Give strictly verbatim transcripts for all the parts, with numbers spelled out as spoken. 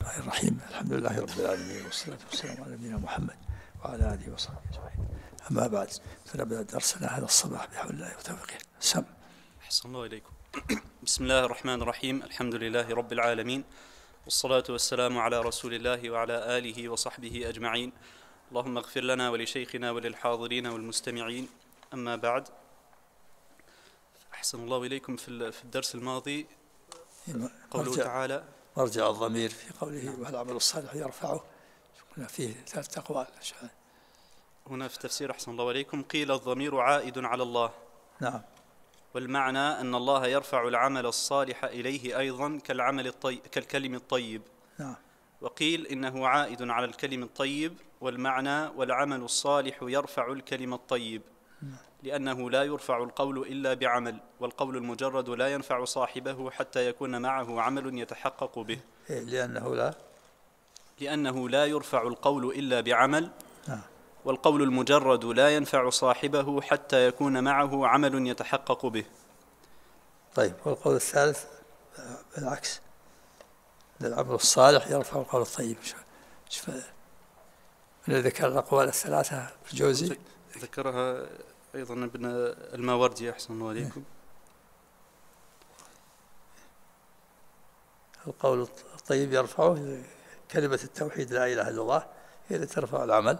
الرحمن الرحيم. الحمد لله رب العالمين، والصلاة والسلام على نبينا محمد وعلى آله وصحبه أجمعين. أما بعد، فنبدأ درسنا هذا الصباح بحول الله وتوفيقه. سم. أحسن الله إليكم. بسم الله الرحمن الرحيم. الحمد لله رب العالمين، والصلاة والسلام على رسول الله وعلى آله وصحبه أجمعين. اللهم اغفر لنا ولشيخنا وللحاضرين والمستمعين. أما بعد، أحسن الله إليكم. في الدرس الماضي قوله مرجع تعالى مرجع الضمير في قوله والعمل الصالح يرفعه، قلنا فيه ثلاث أقوال. هنا في التفسير أحسن الله إليكم قيل الضمير عائد على الله. نعم. والمعنى أن الله يرفع العمل الصالح إليه أيضا كالعمل الطيب كالكلم الطيب. نعم. وقيل إنه عائد على الكلم الطيب، والمعنى والعمل الصالح يرفع الكلم الطيب، لأنه لا يرفع القول إلا بعمل، والقول المجرد لا ينفع صاحبه حتى يكون معه عمل يتحقق به. لأنه لا لأنه لا يرفع القول إلا بعمل، نعم. والقول المجرد لا ينفع صاحبه حتى يكون معه عمل يتحقق به. طيب، والقول الثالث بالعكس، العمل الصالح يرفع القول الطيب. شوف من ذكر الأقوال الثلاثة في الجوزي، ذكرها أيضا ابن الماوردي أحسن الله عليكم. القول الطيب يرفعه كلمة التوحيد لا إله إلا الله، هي التي ترفع العمل.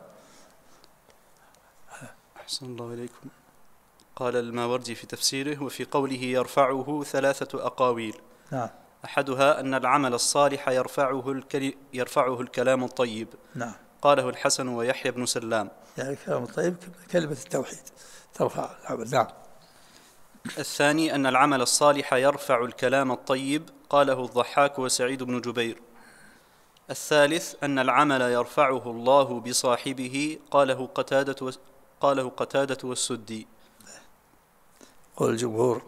أحسن الله إليكم. قال الماوردي في تفسيره: وفي قوله يرفعه ثلاثة أقاويل. نعم. أحدها أن العمل الصالح يرفعه, الكل... يرفعه الكلام الطيب. نعم. قاله الحسن ويحيى بن سلام. يعني الكلام الطيب كلمة التوحيد ترفع العمل. نعم. الثاني أن العمل الصالح يرفع الكلام الطيب. قاله الضحاك وسعيد بن جبير. الثالث أن العمل يرفعه الله بصاحبه. قاله قتادة و... قاله قتادة والسدي. قول الجمهور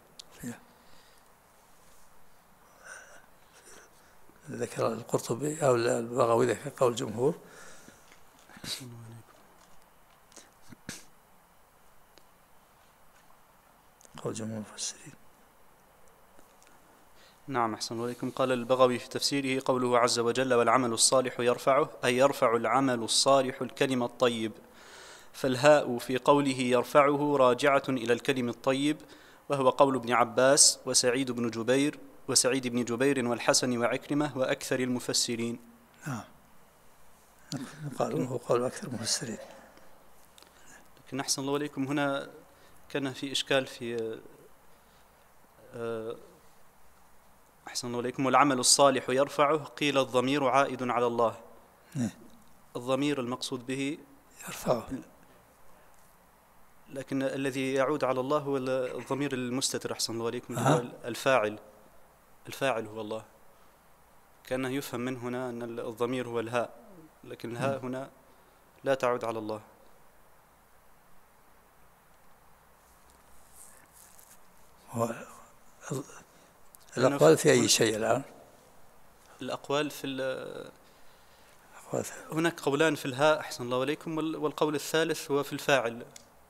ذكر القرطبي أو البغوي ذكر قول الجمهور. قول جمهور المفسرين. نعم أحسن الله إليكم. قال البغوي في تفسيره: قوله عز وجل والعمل الصالح يرفعه، أي يرفع العمل الصالح الكلم الطيب. فالهاء في قوله يرفعه راجعة إلى الكلم الطيب، وهو قول ابن عباس وسعيد بن جبير وسعيد بن جبير والحسن وعكرمة وأكثر المفسرين. نعم. قالوا هو قول أكثر المفسرين. لكن أحسن الله إليكم هنا كان في إشكال في أحسن الله إليكم. والعمل الصالح يرفعه، قيل الضمير عائد على الله. الضمير المقصود به يرفعه، لكن الذي يعود على الله هو الضمير المستتر أحسن الله عليكم، هو الفاعل. الفاعل هو الله. كأنه يفهم من هنا أن الضمير هو الهاء، لكن الهاء هنا لا تعود على الله. هو الأقوال في أي شيء الآن؟ الأقوال في هناك قولان في الهاء أحسن الله عليكم، والقول الثالث هو في الفاعل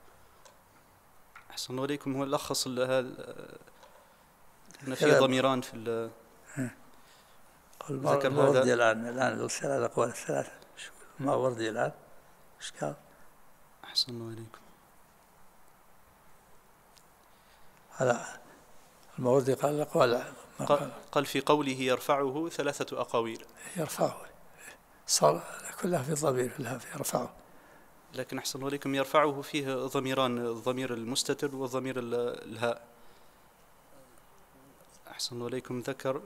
أحسن الله عليكم. هو الأخص هذا أن في ضميران في ال ذكر هذا الآن الآن الثلاث أقوال الثلاثة ما وردي الآن إشكال. أحسن الله عليكم. هذا الموردي قال الأقوال قال, قال في قوله يرفعه ثلاثة أقاويل. يرفعه صار كلها في الضمير في يرفعه، لكن أحسن الله عليكم يرفعه فيه ضميران، الضمير المستتر والضمير الهاء. أحسن الله عليكم. ذكر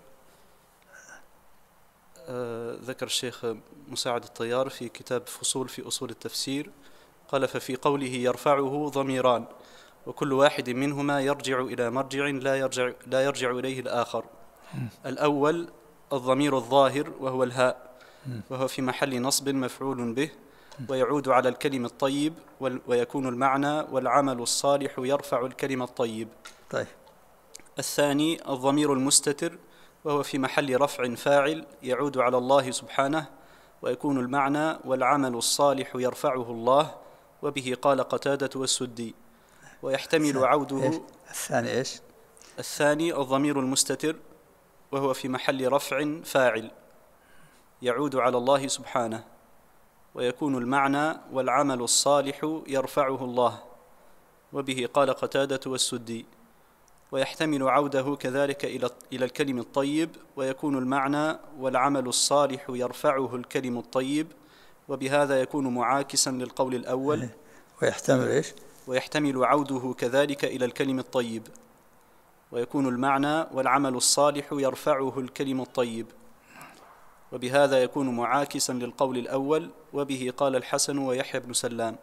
آه ذكر الشيخ مساعد الطيار في كتاب فصول في أصول التفسير، قال ففي قوله يرفعه ضميران، وكل واحد منهما يرجع إلى مرجع لا يرجع, لا يرجع إليه الآخر. الأول الضمير الظاهر وهو الهاء، وهو في محل نصب مفعول به، ويعود على الكلم الطيب، ويكون المعنى والعمل الصالح يرفع الكلم الطيب. طيب. الثاني الضمير المستتر، وهو في محل رفع فاعل، يعود على الله سبحانه، ويكون المعنى والعمل الصالح يرفعه الله، وبه قال قتادة والسدي. ويحتمل عوده. الثاني إيش؟ الثاني الضمير المستتر، وهو في محل رفع فاعل، يعود على الله سبحانه، ويكون المعنى والعمل الصالح يرفعه الله، وبه قال قتادة والسدي. ويحتمل عوده كذلك إلى الكلم الطيب، ويكون المعنى والعمل الصالح يرفعه الكلم الطيب، وبهذا يكون معاكسا للقول الأول. ويحتمل إيش؟ ويحتمل عوده كذلك إلى الكلم الطيب، ويكون المعنى والعمل الصالح يرفعه الكلم الطيب، وبهذا يكون معاكسا للقول الأول، وبه قال الحسن ويحيى بن سلام.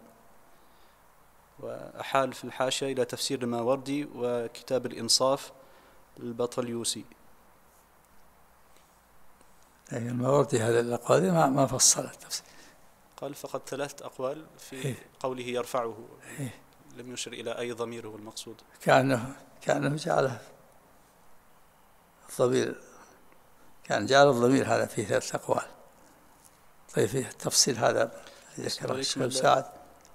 وأحال في الحاشية إلى تفسير الماوردي وكتاب الإنصاف للبطليوسي. يعني الماوردي هذا الأقوال ما ما فصل التفسير، قال فقط ثلاث أقوال في إيه؟ قوله يرفعه، إيه؟ لم يشر إلى أي ضمير هو المقصود. كأنه كأنه جعله الضمير، كان جعل الضمير هذا فيه ثلاث أقوال. طيب فيه التفصيل هذا اللي ذكره الشيخ سعد.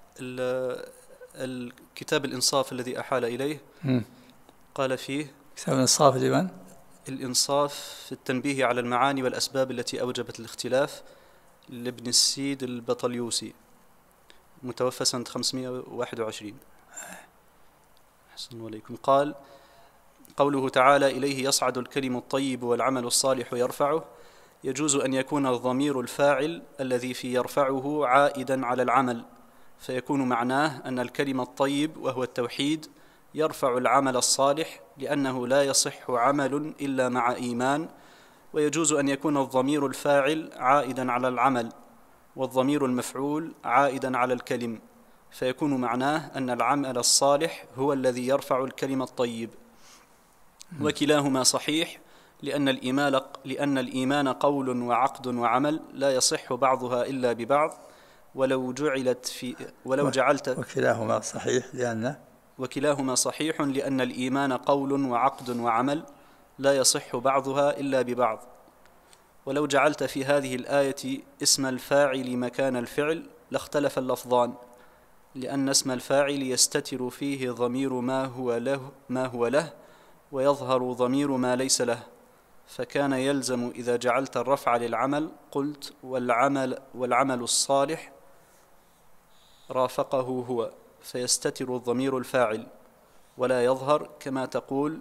الكتاب الإنصاف الذي أحال إليه م. قال فيه كتاب الإنصاف لمن؟ الإنصاف في التنبيه على المعاني والأسباب التي أوجبت الاختلاف لابن السيد البطليوسي، متوفى سنة خمسمائة وواحد وعشرين. أحسن عليكم. قال: قوله تعالى: إليه يصعد الكلم الطيب والعمل الصالح يرفعه، يجوز أن يكون الضمير الفاعل الذي في يرفعه عائدا على العمل، فيكون معناه أن الكلم الطيب وهو التوحيد يرفع العمل الصالح، لأنه لا يصح عمل إلا مع إيمان. ويجوز أن يكون الضمير الفاعل عائدا على العمل، والضمير المفعول عائدا على الكلم، فيكون معناه أن العمل الصالح هو الذي يرفع الكلم الطيب. وكلاهما صحيح، لأن الإيمان لأن الإيمان قول وعقد وعمل، لا يصح بعضها إلا ببعض. ولو جعلت في ولو جعلت وكلاهما صحيح لأن وكلاهما صحيح لأن الإيمان قول وعقد وعمل، لا يصح بعضها إلا ببعض. ولو جعلت في هذه الآية اسم الفاعل مكان الفعل لاختلف اللفظان، لأن اسم الفاعل يستتر فيه ضمير ما هو له ما هو له ويظهر ضمير ما ليس له، فكان يلزم إذا جعلت الرفع للعمل قلت والعمل والعمل الصالح رافقه هو، فيستتر الضمير الفاعل ولا يظهر، كما تقول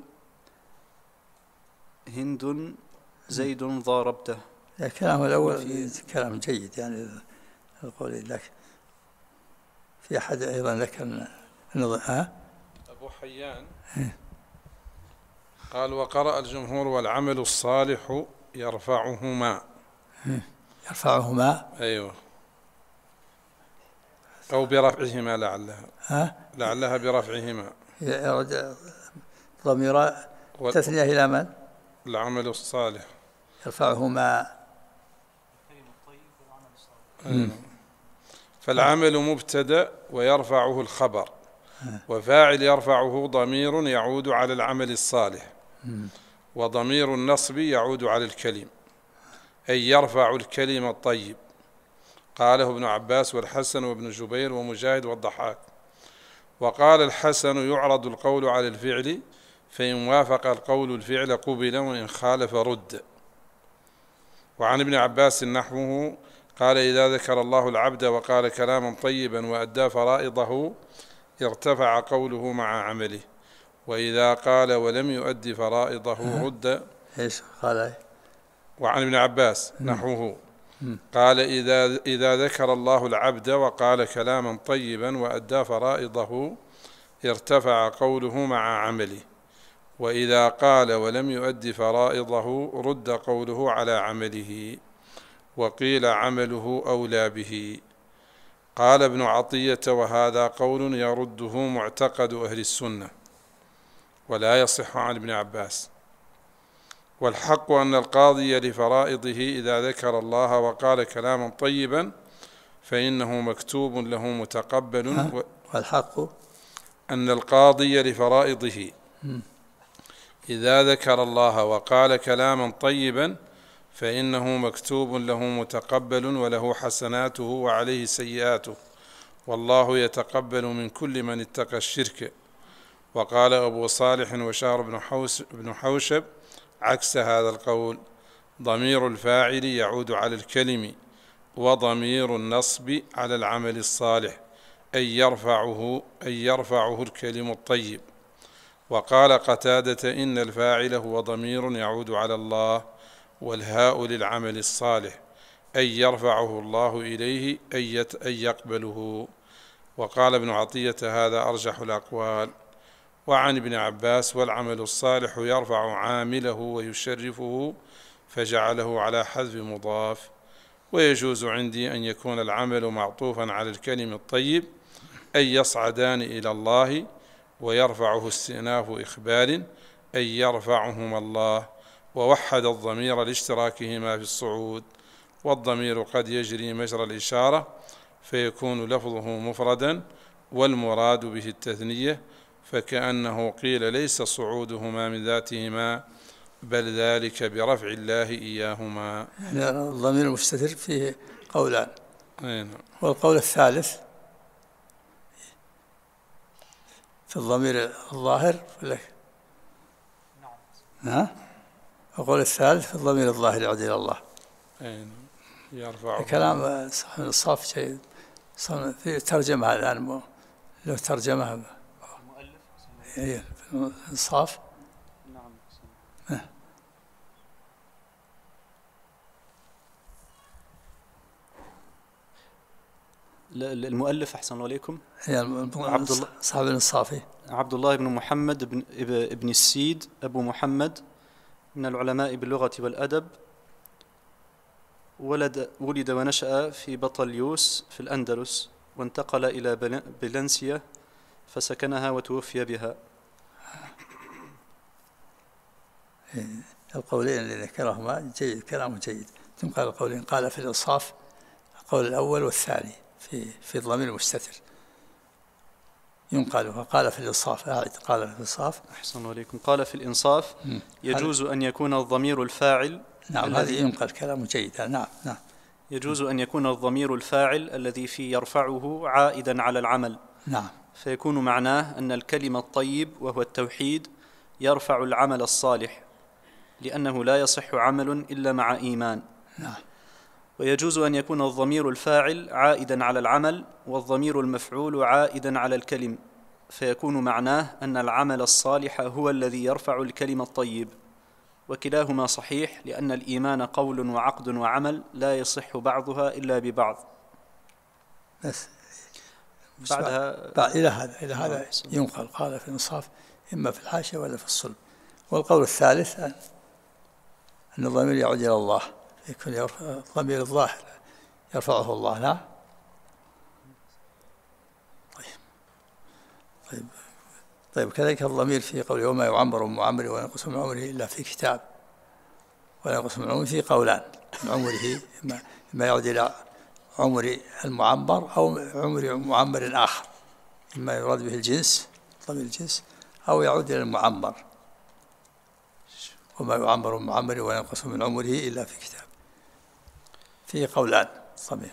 هند زيد ضاربته. الكلام الأول كلام جيد، يعني القول لك. في أحد أيضا ذكر ها أبو حيان قال: وقرأ الجمهور والعمل الصالح يرفعهما. يرفعهما أيوه، أو برفعهما، لعلها ها لعلها برفعهما. ضمير تثنية إلى من؟ العمل الصالح يرفعهما. أيوه. فالعمل مبتدأ ويرفعه الخبر، وفاعل يرفعه ضمير يعود على العمل الصالح، وضمير النصب يعود على الكلم، أي يرفع الكلم الطيب. قاله ابن عباس والحسن وابن جبير ومجاهد والضحاك. وقال الحسن: يعرض القول على الفعل، فإن وافق القول الفعل قبل، وإن خالف رد. وعن ابن عباس نحوه قال: إذا ذكر الله العبد وقال كلاما طيبا وأدى فرائضه ارتفع قوله مع عمله، وإذا قال ولم يؤد فرائضه رد. ايش قال؟ وعن ابن عباس نحوه قال: إذا إذا ذكر الله العبد وقال كلاما طيبا وأدى فرائضه ارتفع قوله مع عمله، وإذا قال ولم يؤد فرائضه رد قوله على عمله، وقيل عمله أولى به. قال ابن عطية: وهذا قول يرده معتقد أهل السنة، ولا يصح عن ابن عباس. والحق أن القاضي لفرائضه إذا ذكر الله وقال كلاما طيبا فإنه مكتوب له متقبل. والحق أن القاضي لفرائضه إذا ذكر الله وقال كلاما طيبا فإنه مكتوب له متقبل، وله حسناته وعليه سيئاته، والله يتقبل من كل من اتقى الشرك. وقال أبو صالح وشهر بن حوشب عكس هذا القول، ضمير الفاعل يعود على الكلم، وضمير النصب على العمل الصالح، أي يرفعه أي يرفعه الكلم الطيب. وقال قتادة: إن الفاعل هو ضمير يعود على الله، والهاء للعمل الصالح، أي يرفعه الله إليه أي يقبله. وقال ابن عطية: هذا أرجح الأقوال. وعن ابن عباس: والعمل الصالح يرفع عامله ويشرفه، فجعله على حذف مضاف. ويجوز عندي أن يكون العمل معطوفا على الكلم الطيب، أي يصعدان إلى الله، ويرفعه استئناف إخبار، أي يرفعهما الله، ووحد الضمير لاشتراكهما في الصعود. والضمير قد يجري مجرى الإشارة فيكون لفظه مفردا، والمراد به التثنية، فكأنه قيل: ليس صعودهما من ذاتهما، بل ذلك برفع الله إياهما. يعني الضمير المستتر فيه قولان. أين. والقول الثالث في الضمير الظاهر لك. ها؟ القول الثالث في الضمير الظاهر يعود إلى الله. أين. يرفعه. كلام صاحب الإنصاف جيد. في ترجمة الآن، لو ترجمها المؤلف هي في الإنصاف. نعم. المؤلف أحسن الله عليكم هي عبد الله صاحب الإنصافي، عبد الله بن محمد بن ابن السيد أبو محمد، من العلماء باللغة والأدب. ولد ولد ونشأ في بطليوس في الأندلس، وانتقل إلى بلنسيا فسكنها وتوفي بها. القولين اللي ذكرهما جيد، كلام جيد. ثم قال القولين، قال في الإنصاف القول الأول والثاني في في الضمير المستتر ينقل، وقال في الإنصاف أعد قال في الإنصاف. أحسن عليكم. قال في الإنصاف: يجوز أن يكون الضمير الفاعل. نعم، هذه ينقل كلام جيد. نعم نعم. يجوز أن يكون الضمير الفاعل الذي فيه يرفعه عائدا على العمل. نعم. فيكون معناه أن الكلمة الطيب وهو التوحيد يرفع العمل الصالح، لأنه لا يصح عمل إلا مع إيمان. نعم. ويجوز أن يكون الضمير الفاعل عائدا على العمل، والضمير المفعول عائدا على الكلم، فيكون معناه أن العمل الصالح هو الذي يرفع الكلم الطيب. وكلاهما صحيح، لأن الإيمان قول وعقد وعمل، لا يصح بعضها إلا ببعض. بس بعدها بعد إلى هذا إلى هذا ينقل قال في الإنصاف إما في الحاشية ولا في الصلب. والقول الثالث أن الضمير يعود إلى الله، يكون يرفع الضمير الظاهر يرفعه الله. لا طيب طيب طيب كذلك الضمير في قوله: وما يعمر من معمر ولا ينقص من عمره إلا في كتاب، ولا ينقص من عمره في قولان من عمره، إما يعود إلى عمر المعمر أو عمر معمر آخر، إما يراد به الجنس ضمير الجنس أو يعود إلى المعمر. وما يعمر من معمر ولا ينقص من عمره إلا في كتاب، في قولان ضمير.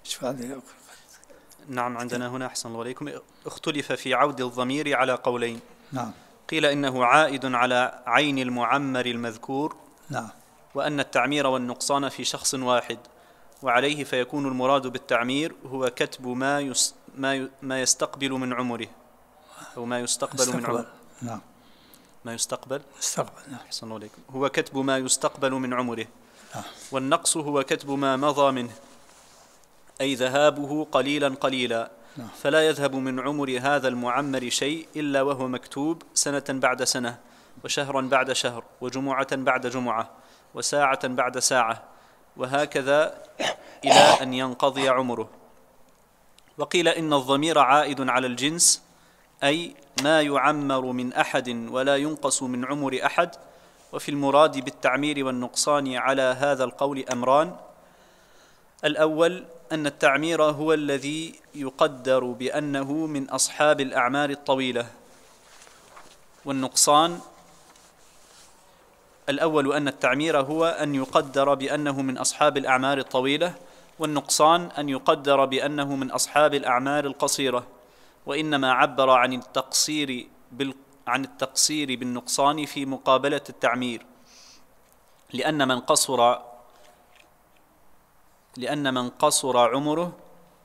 نعم، عندنا هنا أحسن الله عليكم اختلف في عود الضمير على قولين. نعم. قيل إنه عائد على عين المعمر المذكور. نعم. وأن التعمير والنقصان في شخص واحد، وعليه فيكون المراد بالتعمير هو كتب ما يس ما ما يستقبل من عمره، أو ما يستقبل استقبل. من عمره. نعم. ما يستقبل استقبل. نعم. أحسن الله عليكم. هو كتب ما يستقبل من عمره. نعم. والنقص هو كتب ما مضى منه، أي ذهابه قليلا قليلا. نعم. فلا يذهب من عمر هذا المعمر شيء إلا وهو مكتوب سنة بعد سنة، وشهرا بعد شهر، وجمعة بعد جمعة، وساعة بعد ساعة، وهكذا إلى أن ينقضي عمره. وقيل إن الضمير عائد على الجنس، أي ما يعمر من أحد ولا ينقص من عمر أحد. وفي المراد بالتعمير والنقصان على هذا القول أمران: الأول أن التعمير هو الذي يقدر بأنه من أصحاب الأعمار الطويلة، والنقصان الأول أن التعمير هو أن يقدر بأنه من أصحاب الأعمار الطويلة، والنقصان أن يقدر بأنه من أصحاب الأعمار القصيرة. وإنما عبر عن التقصير بال عن التقصير بالنقصان في مقابلة التعمير، لأن من قصر لأن من قصر عمره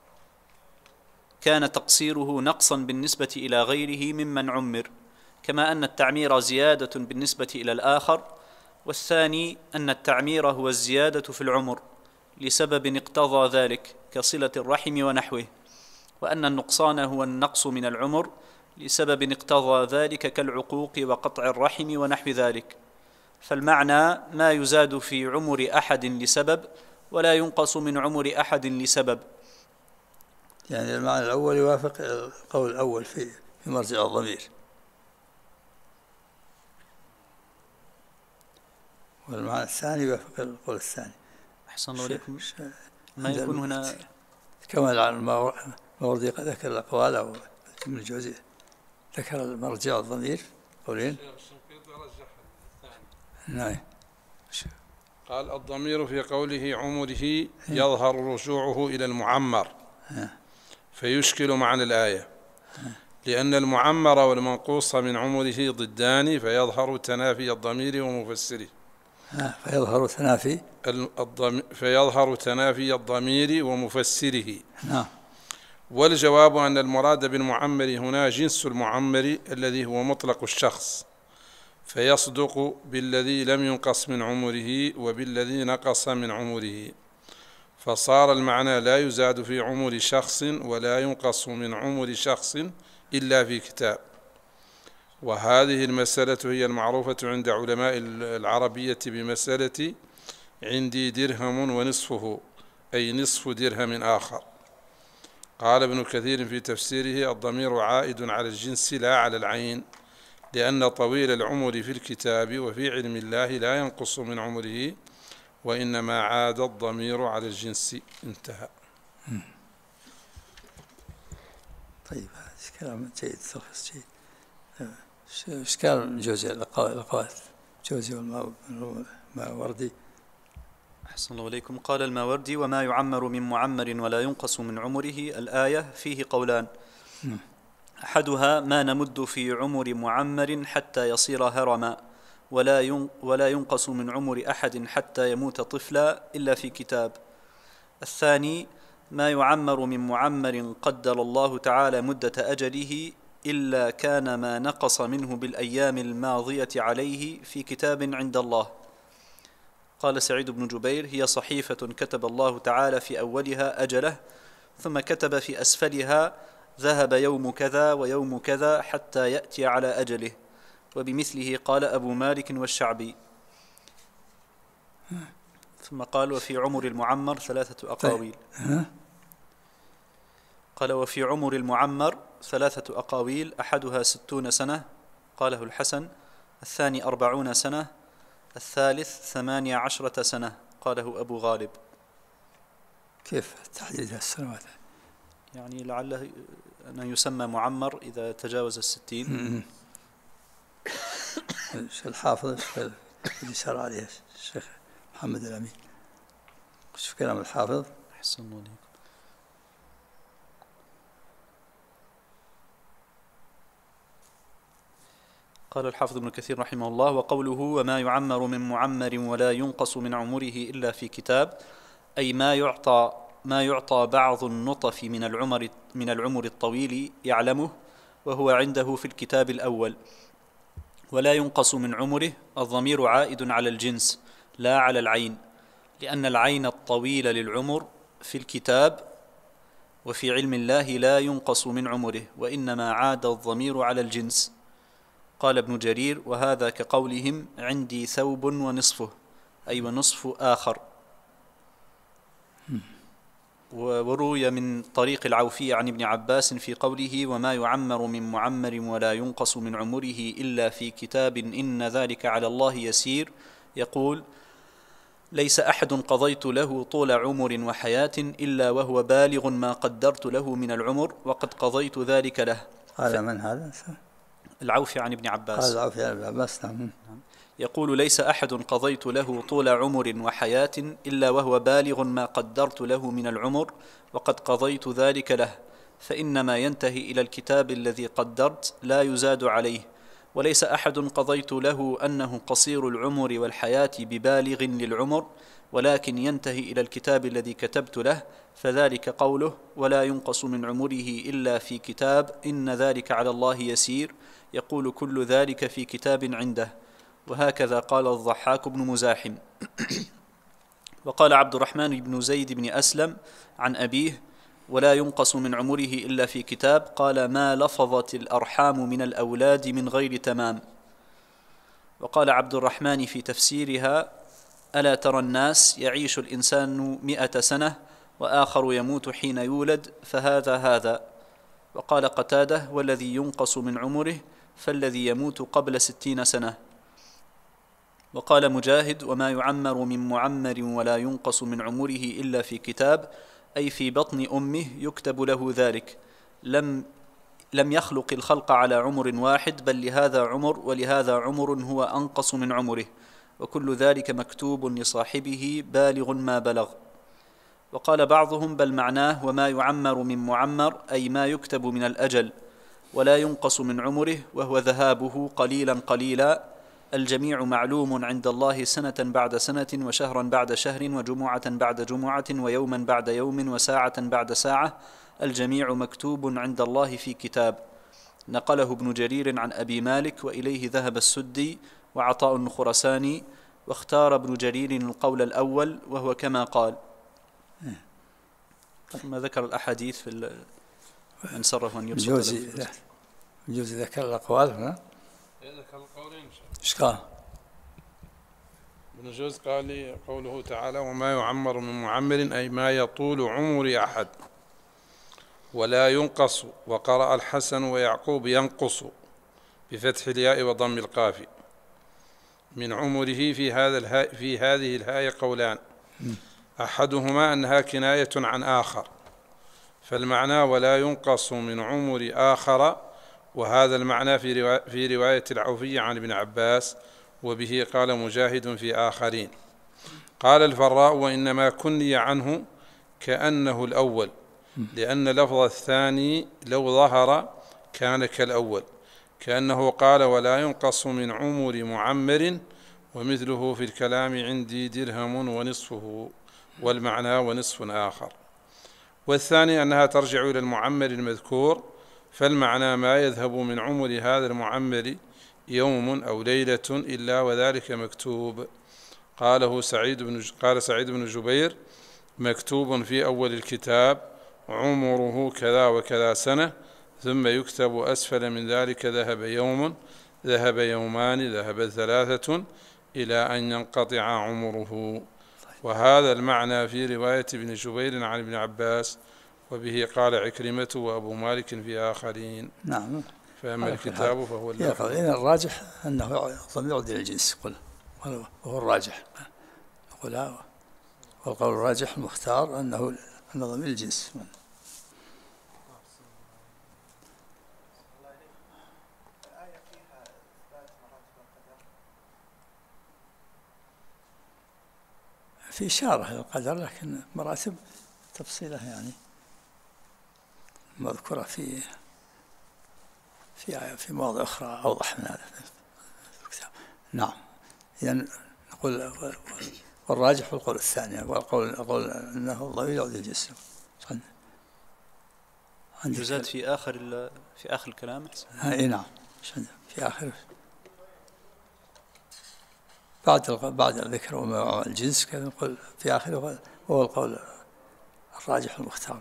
كان تقصيره نقصا بالنسبة إلى غيره ممن عمر، كما أن التعمير زيادة بالنسبة إلى الآخر، والثاني أن التعمير هو الزيادة في العمر لسبب اقتضى ذلك كصلة الرحم ونحوه، وأن النقصان هو النقص من العمر لسبب اقتضى ذلك كالعقوق وقطع الرحم ونحو ذلك. فالمعنى ما يزاد في عمر أحد لسبب ولا ينقص من عمر أحد لسبب. يعني المعنى الأول يوافق القول الأول في في مرجع الضمير، والمعنى الثاني يوافق القول الثاني. أحسن الله عليكم. ما يكون هنا كما الماوردي قد ذكر الأقوال أو ابن الجوزي ذكر المرجع الضمير قولين. نعم. قال الضمير في قوله عمره يظهر رجوعه إلى المعمر فيشكل معنى الآية، لأن المعمر والمنقوص من عمره ضدان فيظهر تنافي الضمير ومفسره. فيظهر تنافي الضم... فيظهر تنافي الضمير ومفسره. نعم. والجواب أن المراد بالمعمر هنا جنس المعمر الذي هو مطلق الشخص، فيصدق بالذي لم ينقص من عمره وبالذي نقص من عمره، فصار المعنى لا يزاد في عمر شخص ولا ينقص من عمر شخص إلا في كتاب. وهذه المسألة هي المعروفة عند علماء العربية بمسألة عندي درهم ونصفه، أي نصف درهم آخر. قال ابن كثير في تفسيره الضمير عائد على الجنس لا على العين، لأن طويل العمر في الكتاب وفي علم الله لا ينقص من عمره، وإنما عاد الضمير على الجنس. انتهى. طيب هذا كلام جيد، تلخيص جيد. إشكال الجوزي الأقوال الجوزي والماوردي. أحسن الله إليكم. قال الماوردي: وما يعمر من معمر ولا ينقص من عمره، الآية فيه قولان، أحدها ما نمد في عمر معمر حتى يصير هرما ولا ولا ينقص من عمر أحد حتى يموت طفلا إلا في كتاب. الثاني ما يعمر من معمر قدر الله تعالى مدة أجله إلا كان ما نقص منه بالأيام الماضية عليه في كتاب عند الله. قال سعيد بن جبير: هي صحيفة كتب الله تعالى في أولها أجله، ثم كتب في أسفلها ذهب يوم كذا ويوم كذا حتى يأتي على أجله. وبمثله قال أبو مالك والشعبي. ثم قال: وفي عمر المعمر ثلاثة أقاويل. قال: وفي عمر المعمر ثلاثة أقاويل، أحدها ستون سنة قاله الحسن، الثاني أربعون سنة، الثالث ثمانية عشرة سنة قاله أبو غالب. كيف تحديد السنوات؟ يعني لعله أنه يسمى معمر إذا تجاوز الستين. الحافظ اللي سار عليه الشيخ محمد الأمين. شوف كلام الحافظ. أحسن الله عليكم. قال الحافظ ابن كثير رحمه الله: وقوله وما يعمر من معمر ولا ينقص من عمره إلا في كتاب، أي ما يعطى ما يعطى بعض النطف من العمر من العمر الطويل يعلمه وهو عنده في الكتاب الأول. ولا ينقص من عمره، الضمير عائد على الجنس لا على العين، لأن العين الطويل للعمر في الكتاب وفي علم الله لا ينقص من عمره، وإنما عاد الضمير على الجنس. قال ابن جرير: وهذا كقولهم عندي ثوب ونصفه، أي ونصف آخر. وروي من طريق العوفي عن ابن عباس في قوله وما يعمر من معمر ولا ينقص من عمره إلا في كتاب إن ذلك على الله يسير، يقول: ليس أحد قضيت له طول عمر وحياة إلا وهو بالغ ما قدرت له من العمر وقد قضيت ذلك له. هذا من هذا؟ العوفي عن ابن عباس. هذا العوفي عن ابن عباس. نعم. يقول: ليس أحد قضيت له طول عمر وحياة إلا وهو بالغ ما قدرت له من العمر وقد قضيت ذلك له، فإنما ينتهي إلى الكتاب الذي قدرت لا يزاد عليه، وليس أحد قضيت له أنه قصير العمر والحياة ببالغ للعمر، ولكن ينتهي إلى الكتاب الذي كتبت له، فذلك قوله ولا ينقص من عمره إلا في كتاب إن ذلك على الله يسير، يقول كل ذلك في كتاب عنده. وهكذا قال الضحاك بن مزاحم. وقال عبد الرحمن بن زيد بن أسلم عن أبيه ولا ينقص من عمره إلا في كتاب، قال ما لفظت الأرحام من الأولاد من غير تمام. وقال عبد الرحمن في تفسيرها ألا ترى الناس يعيش الإنسان مئة سنة وآخر يموت حين يولد، فهذا هذا. وقال قتادة والذي ينقص من عمره فالذي يموت قبل ستين سنة. وقال مجاهد وما يعمر من معمر ولا ينقص من عمره إلا في كتاب، أي في بطن أمه يكتب له ذلك، لم لم يخلق الخلق على عمر واحد، بل لهذا عمر ولهذا عمر هو أنقص من عمره، وكل ذلك مكتوب لصاحبه بالغ ما بلغ. وقال بعضهم بل معناه وما يعمر من معمر أي ما يكتب من الأجل، ولا ينقص من عمره وهو ذهابه قليلا قليلا، الجميع معلوم عند الله سنة بعد سنة وشهرا بعد شهر وجمعة بعد جمعة ويوما بعد يوم وساعة بعد ساعة، الجميع مكتوب عند الله في كتاب. نقله ابن جرير عن أبي مالك وإليه ذهب السدي وعطاء الخرساني، واختار ابن جرير القول الأول وهو كما قال. ثم ذكر الأحاديث في من صرف أن يبسط له. الجوزي ذكر الأقوال هنا. ذكر القولين. إيش قال؟ ابن جوز قال لي قوله تعالى وما يعمر من معمر أي ما يطول عمر أحد، ولا ينقص. وقرأ الحسن ويعقوب ينقص بفتح الياء وضم القاف. من عمره في هذا الها في هذه الهاية قولان، أحدهما أنها كناية عن آخر، فالمعنى ولا ينقص من عمر آخر، وهذا المعنى في رواية, في رواية العوفي عن ابن عباس، وبه قال مجاهد في آخرين. قال الفراء وإنما كني عنه كأنه الأول، لأن لفظ الثاني لو ظهر كان كالأول، كأنه قال ولا ينقص من عمر معمر، ومثله في الكلام عندي درهم ونصفه، والمعنى ونصف آخر. والثاني أنها ترجع إلى المعمر المذكور، فالمعنى ما يذهب من عمر هذا المعمر يوم أو ليلة إلا وذلك مكتوب. قاله سعيد بن قال سعيد بن جبير مكتوب في أول الكتاب عمره كذا وكذا سنة، ثم يكتب أسفل من ذلك ذهب يوم، ذهب يومان، ذهب ثلاثة، إلى أن ينقطع عمره. وهذا المعنى في رواية ابن جبير عن ابن عباس، وبه قال عكرمة وأبو مالك في آخرين. نعم. فأما الكتاب فهو اللفظ. الراجح أنه ضمير يعود إلى الجنس، قل وهو الراجح. قل والقول الراجح المختار أنه أن ضمير الجنس. في إشارة إلى القدر، لكن مراتب تفصيلها يعني مذكورة في في في مواضع أخرى أوضح من هذا الكتاب. نعم. إذن نقول والراجح والقول الثاني، والقول القول أنه الضمير يعود إلى الجسم. يزاد في آخر في آخر الكلام. أي نعم. في آخر بعد بعد الذكر وما الجنس كذا نقول في آخره، وهو القول الراجح المختار.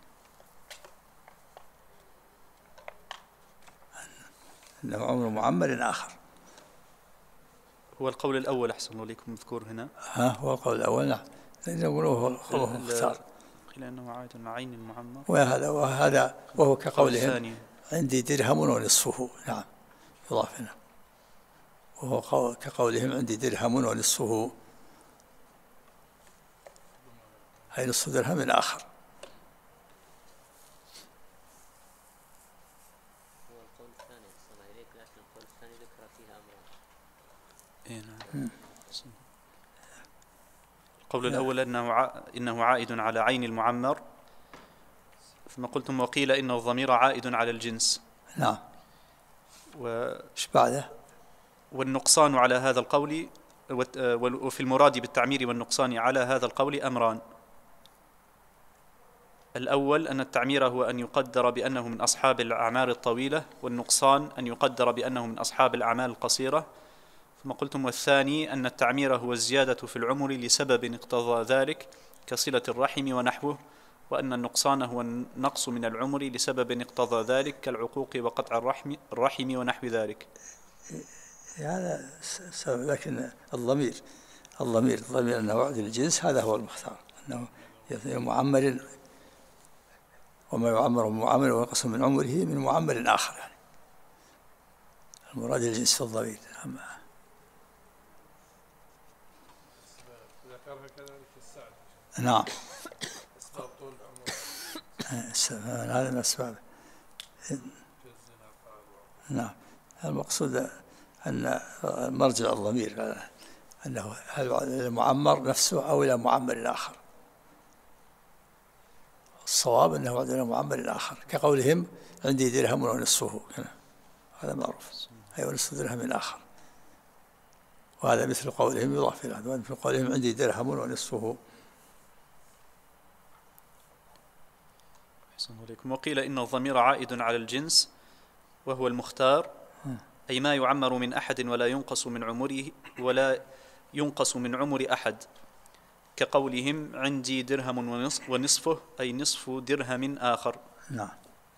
أنه عمر معمر آخر. هو القول الأول أحسن الله إليكم مذكور هنا. ها هو القول الأول. نعم. هو القول المختار. قيل أنه عائد على عين المعمر. وهذا وهذا وهو كقولهم عندي درهم ونصفه. نعم. يضاف هنا. وهو كقولهم عندي درهم ونصفه، أي نصف درهم آخر. هو القول الثاني صلى إليك، لكن القول الثاني ذكر فيها أمران. إيه نعم. القول الأول أنه ع... إنه عائد على عين المعمر، ثم قلتم وقيل إن الضمير عائد على الجنس. نعم. إيش بعده؟ والنقصان على هذا القول، وفي المراد بالتعمير والنقصان على هذا القول أمران. الأول أن التعمير هو أن يقدر بأنه من أصحاب الأعمال الطويلة، والنقصان أن يقدر بأنه من أصحاب الأعمال القصيرة. ثم قلتم والثاني أن التعمير هو الزيادة في العمر لسبب اقتضى ذلك كصلة الرحم ونحوه، وأن النقصان هو النقص من العمر لسبب اقتضى ذلك كالعقوق وقطع الرحم, الرحم ونحو ذلك. هذا سبب، لكن الضمير الضمير الضمير أنه وعد الجنس هذا هو المختار، أنه معمر وما يعمر معمر وينقص من عمره من معمر آخر، يعني المراد الجنس في الضمير. نعم هذا من أسباب. نعم المقصود أن مرجع الضمير أنه هل المعمر نفسه أو إلى معمر آخر. الصواب أنه وعد إلى معمر آخر، كقولهم عندي درهم ونصفه، هذا معروف، أي ونصف درهم آخر، وهذا مثل قولهم يضاف إلى هذا، مثل قولهم عندي درهم ونصفه. وقيل إن الضمير عائد على الجنس وهو المختار، أي ما يعمر من أحد ولا ينقص من عمره ولا ينقص من عمر أحد، كقولهم عندي درهم ونصفه، أي نصف درهم آخر. نعم.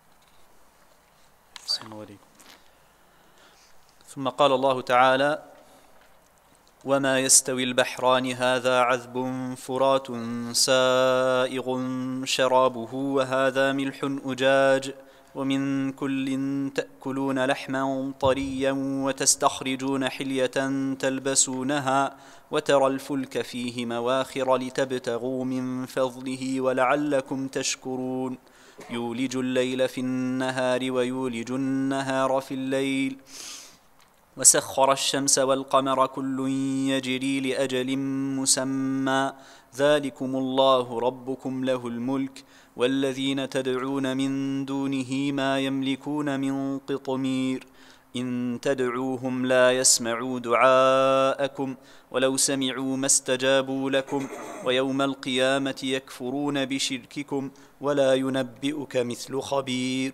ثم قال الله تعالى: وما يستوي البحران هذا عذب فرات سائغ شرابه وهذا ملح أجاج ومن كل تأكلون لحما طريا وتستخرجون حلية تلبسونها وترى الفلك فيه مواخر لتبتغوا من فضله ولعلكم تشكرون يولج الليل في النهار ويولج النهار في الليل وسخر الشمس والقمر كل يجري لأجل مسمى ذلكم الله ربكم له الملك والذين تدعون من دونه ما يملكون من قطمير إن تدعوهم لا يسمعوا دعاءكم ولو سمعوا ما استجابوا لكم ويوم القيامة يكفرون بشرككم ولا ينبئك مثل خبير.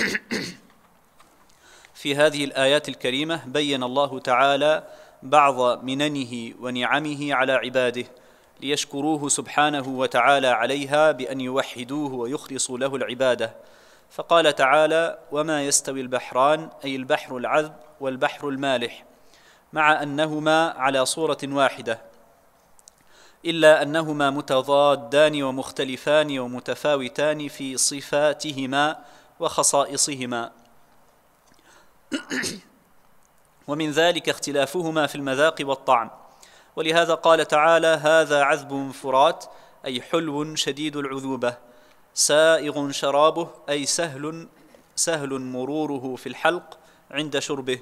في هذه الآيات الكريمة بين الله تعالى بعض مننه ونعمه على عباده ليشكروه سبحانه وتعالى عليها بأن يوحدوه ويخلصوا له العبادة، فقال تعالى: وما يستوي البحران، أي البحر العذب والبحر المالح، مع أنهما على صورة واحدة، إلا أنهما متضادان ومختلفان ومتفاوتان في صفاتهما وخصائصهما، ومن ذلك اختلافهما في المذاق والطعم. ولهذا قال تعالى: هذا عذب فرات، أي حلو شديد العذوبة، سائغ شرابه، أي سهل سهل مروره في الحلق عند شربه،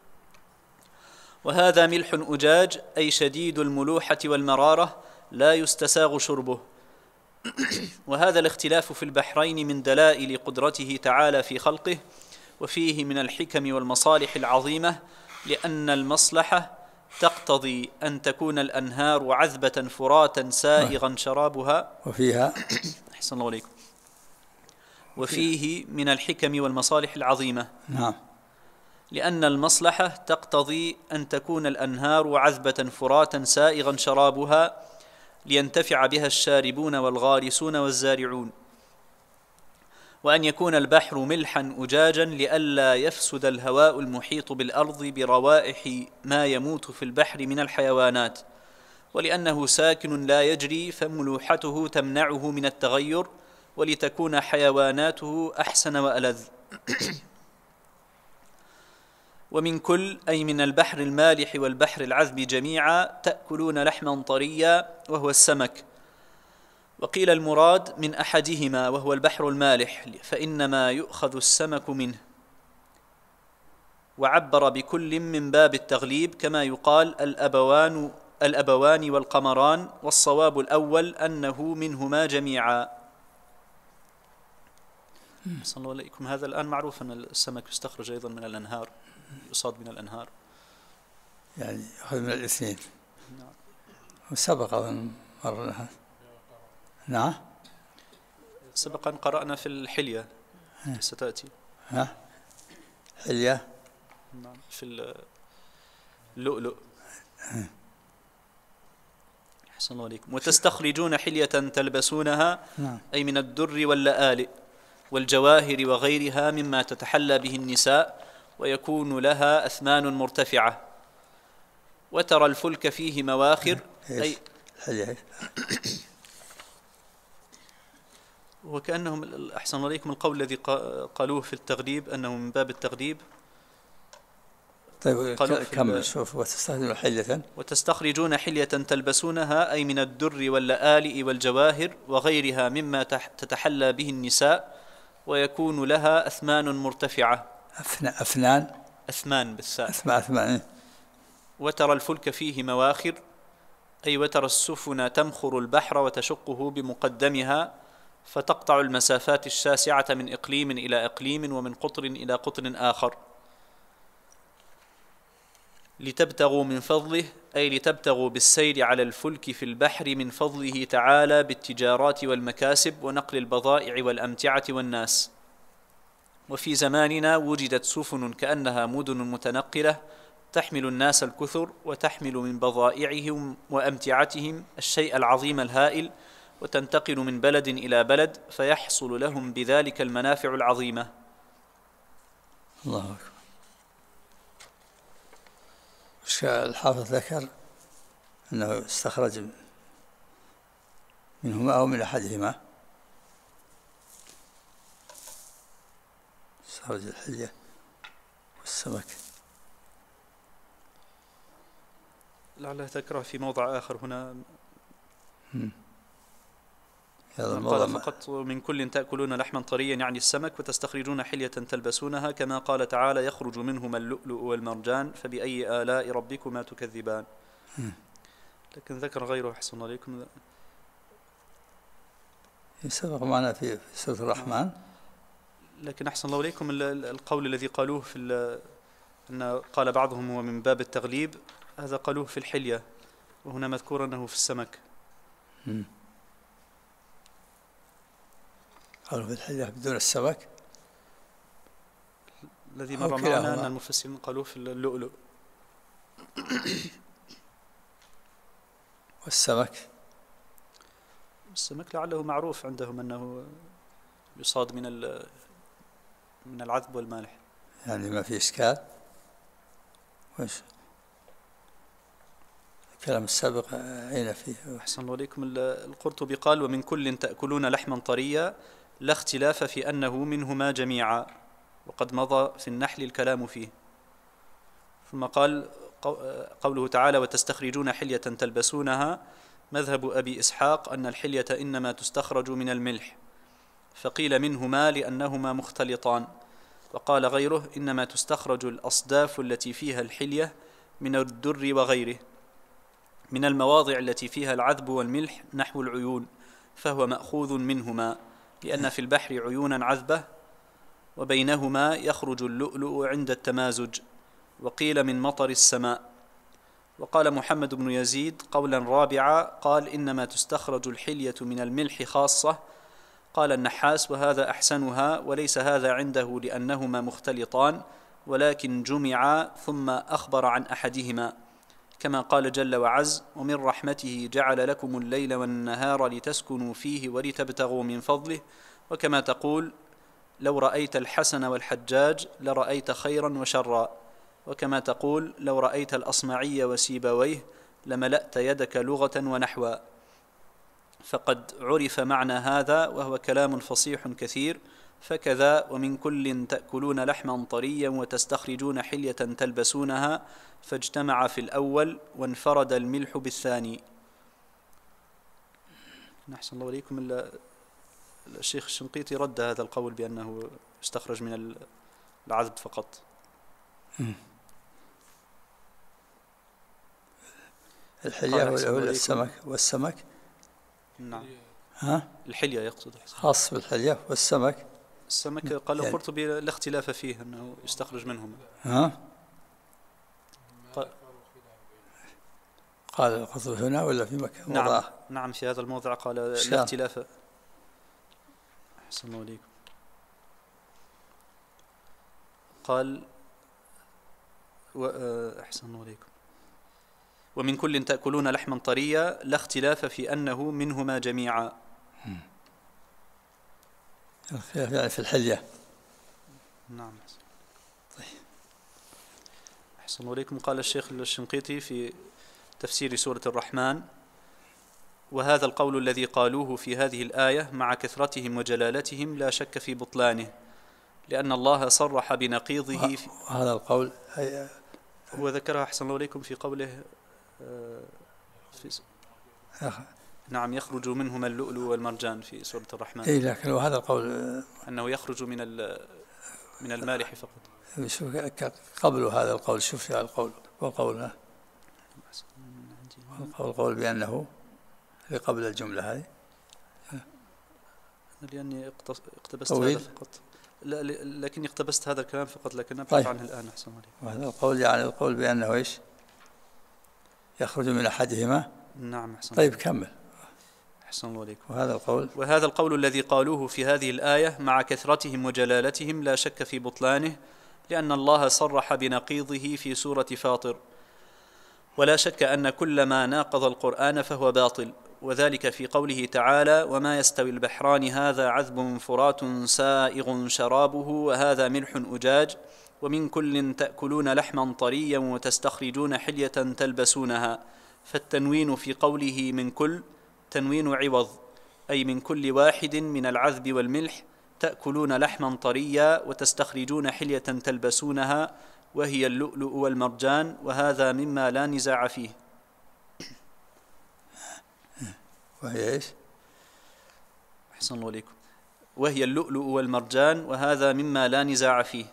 وهذا ملح أجاج، أي شديد الملوحة والمرارة لا يستساغ شربه. وهذا الاختلاف في البحرين من دلائل قدرته تعالى في خلقه، وفيه من الحكم والمصالح العظيمة، لأن المصلحة تقتضي أن تكون الأنهار عذبة فراتا سائغا شرابها، وفيها أحسن الله عليكم، وفيه من الحكم والمصالح العظيمة، نعم، لأن المصلحة تقتضي أن تكون الأنهار عذبة فراتا سائغا شرابها لينتفع بها الشاربون والغارسون والزارعون، وأن يكون البحر ملحا أجاجا لئلا يفسد الهواء المحيط بالأرض بروائح ما يموت في البحر من الحيوانات، ولأنه ساكن لا يجري فملوحته تمنعه من التغير، ولتكون حيواناته أحسن وألذ. ومن كل، أي من البحر المالح والبحر العذب جميعا، تأكلون لحما طريا وهو السمك. وقيل المراد من أحدهما وهو البحر المالح، فإنما يؤخذ السمك منه، وعبر بكل من باب التغليب، كما يقال الأبوان الأبوان والقمران، والصواب الأول أنه منهما جميعا. صلى الله عليكم. هذا الآن معروف أن السمك يستخرج أيضا من الأنهار. يصاد من الأنهار. يعني يأخذ من الاثنين. نعم. وسبق أن مرنا. نعم. سبقا قرأنا في الحلية ستأتي. ها؟ حلية. نعم. في اللؤلؤ. أحسن الله عليكم. وتستخرجون حلية تلبسونها أي من الدر واللآلئ والجواهر وغيرها مما تتحلى به النساء ويكون لها أثمان مرتفعة. وترى الفلك فيه مواخر أي حلية. وكأنهم أحسن الله عليكم القول الذي قالوه في التغليب أنه من باب التغليب. طيب كمل شوف. وتستخرجون حلية وتستخرجون حلية تلبسونها أي من الدر واللآلئ والجواهر وغيرها مما تتحلى به النساء ويكون لها أثمان مرتفعة. أفنان أثمان بالثاء. أثمان أثمان. وترى الفلك فيه مواخر أي وترى السفن تمخر البحر وتشقه بمقدمها فتقطع المسافات الشاسعة من إقليم إلى إقليم ومن قطر إلى قطر آخر لتبتغوا من فضله أي لتبتغوا بالسير على الفلك في البحر من فضله تعالى بالتجارات والمكاسب ونقل البضائع والأمتعة والناس. وفي زماننا وجدت سفن كأنها مدن متنقلة تحمل الناس الكثر وتحمل من بضائعهم وأمتعتهم الشيء العظيم الهائل وتنتقل من بلد إلى بلد فيحصل لهم بذلك المنافع العظيمة. الله أكبر. الحافظ ذكر أنه استخرج منهما أو من أحدهما. استخرج الحلية والسمك. لعله ذكره في موضع آخر هنا. قال فقط من كل تأكلون لحما طريا يعني السمك وتستخرجون حلية تلبسونها كما قال تعالى يخرج منهما اللؤلؤ والمرجان فبأي آلاء ربكما تكذبان. لكن ذكر غيره أحسن عليكم. سبق معنا في سورة الرحمن. لكن أحسن الله عليكم القول الذي قالوه في أن قال بعضهم هو من باب التغليب هذا قالوه في الحلية وهنا مذكور أنه في السمك. م. قالوا في الحلية بدون السمك. الذي مر معنا أن المفسرين قالوه في اللؤلؤ. والسمك السمك لعله معروف عندهم أنه يصاد من من العذب والمالح. يعني ما في إشكال. وش الكلام السابق أين فيه؟ أحسن الله عليكم. القرطبي قال ومن كل تأكلون لحما طريا لا اختلاف في أنه منهما جميعا وقد مضى في النحل الكلام فيه. ثم قال قوله تعالى وتستخرجون حلية تلبسونها مذهب أبي إسحاق أن الحلية إنما تستخرج من الملح فقيل منهما لأنهما مختلطان وقال غيره إنما تستخرج الأصداف التي فيها الحلية من الدر وغيره من المواضع التي فيها العذب والملح نحو العيون فهو مأخوذ منهما لأن في البحر عيونا عذبة وبينهما يخرج اللؤلؤ عند التمازج وقيل من مطر السماء. وقال محمد بن يزيد قولا رابعا قال إنما تستخرج الحلية من الملح خاصة. قال النحاس وهذا أحسنها وليس هذا عنده لأنهما مختلطان ولكن جمعا ثم أخبر عن أحدهما كما قال جل وعز ومن رحمته جعل لكم الليل والنهار لتسكنوا فيه ولتبتغوا من فضله وكما تقول لو رأيت الحسن والحجاج لرأيت خيرا وشرا وكما تقول لو رأيت الأصمعي وسيبويه لملأت يدك لغة ونحوا. فقد عرف معنى هذا وهو كلام فصيح كثير فكذا ومن كل تأكلون لحما طريا وتستخرجون حلية تلبسونها فاجتمع في الأول وانفرد الملح بالثاني. نحسن الله عليكم. الشيخ الشنقيطي رد هذا القول بأنه استخرج من العذب فقط. الحلية ولا السمك والسمك؟ نعم. ها؟ الحلية يقصد خاص بالحلية والسمك. السمك قال القرطبي لا اختلاف فيه أنه يستخرج منهما. ها؟ قال القصد هنا ولا في مكة؟ نعم وضعه. نعم في هذا الموضع قال لا شام. اختلاف. أحسن الله عليكم. قال و... أحسن الله عليكم. ومن كل تأكلون لحما طريا لا اختلاف في أنه منهما جميعا. الخلاف يعني في الحلية. نعم. طيب. أحسن الله عليكم. قال الشيخ الشنقيطي في تفسير سورة الرحمن: وهذا القول الذي قالوه في هذه الآية مع كثرتهم وجلالتهم لا شك في بطلانه، لأن الله صرح بنقيضه في هذا القول هي هو ذكرها أحسن الله عليكم في قوله في نعم يخرج منهما اللؤلؤ والمرجان في سورة الرحمن. إيه لكن وهذا القول أنه يخرج من من المالح فقط. شوف قبل هذا القول، شوف هذا القول والقول القول بأنه قبل الجملة هذه، لأني اقتبست هذا فقط، لا لكني اقتبست هذا الكلام فقط، لكن أبحث طيب. عنه الآن. أحسن عليك. وهذا القول يعني القول بأنه إيش؟ يخرج من أحدهما. نعم أحسن. طيب كمل. أحسن الله عليكم. وهذا القول وهذا القول الذي قالوه في هذه الآية مع كثرتهم وجلالتهم لا شك في بطلانه، لأن الله صرح بنقيضه في سورة فاطر، ولا شك أن كل ما ناقض القرآن فهو باطل، وذلك في قوله تعالى: وما يستوي البحران هذا عذب فرات سائغ شرابه وهذا ملح أجاج ومن كل تأكلون لحما طريا وتستخرجون حلية تلبسونها. فالتنوين في قوله من كل تنوين عوض، أي من كل واحد من العذب والملح تأكلون لحما طريا وتستخرجون حلية تلبسونها وهي اللؤلؤ والمرجان، وهذا مما لا نزاع فيه. وهي إيش؟ أحسن الله عليكم. وهي اللؤلؤ والمرجان وهذا مما لا نزاع فيه.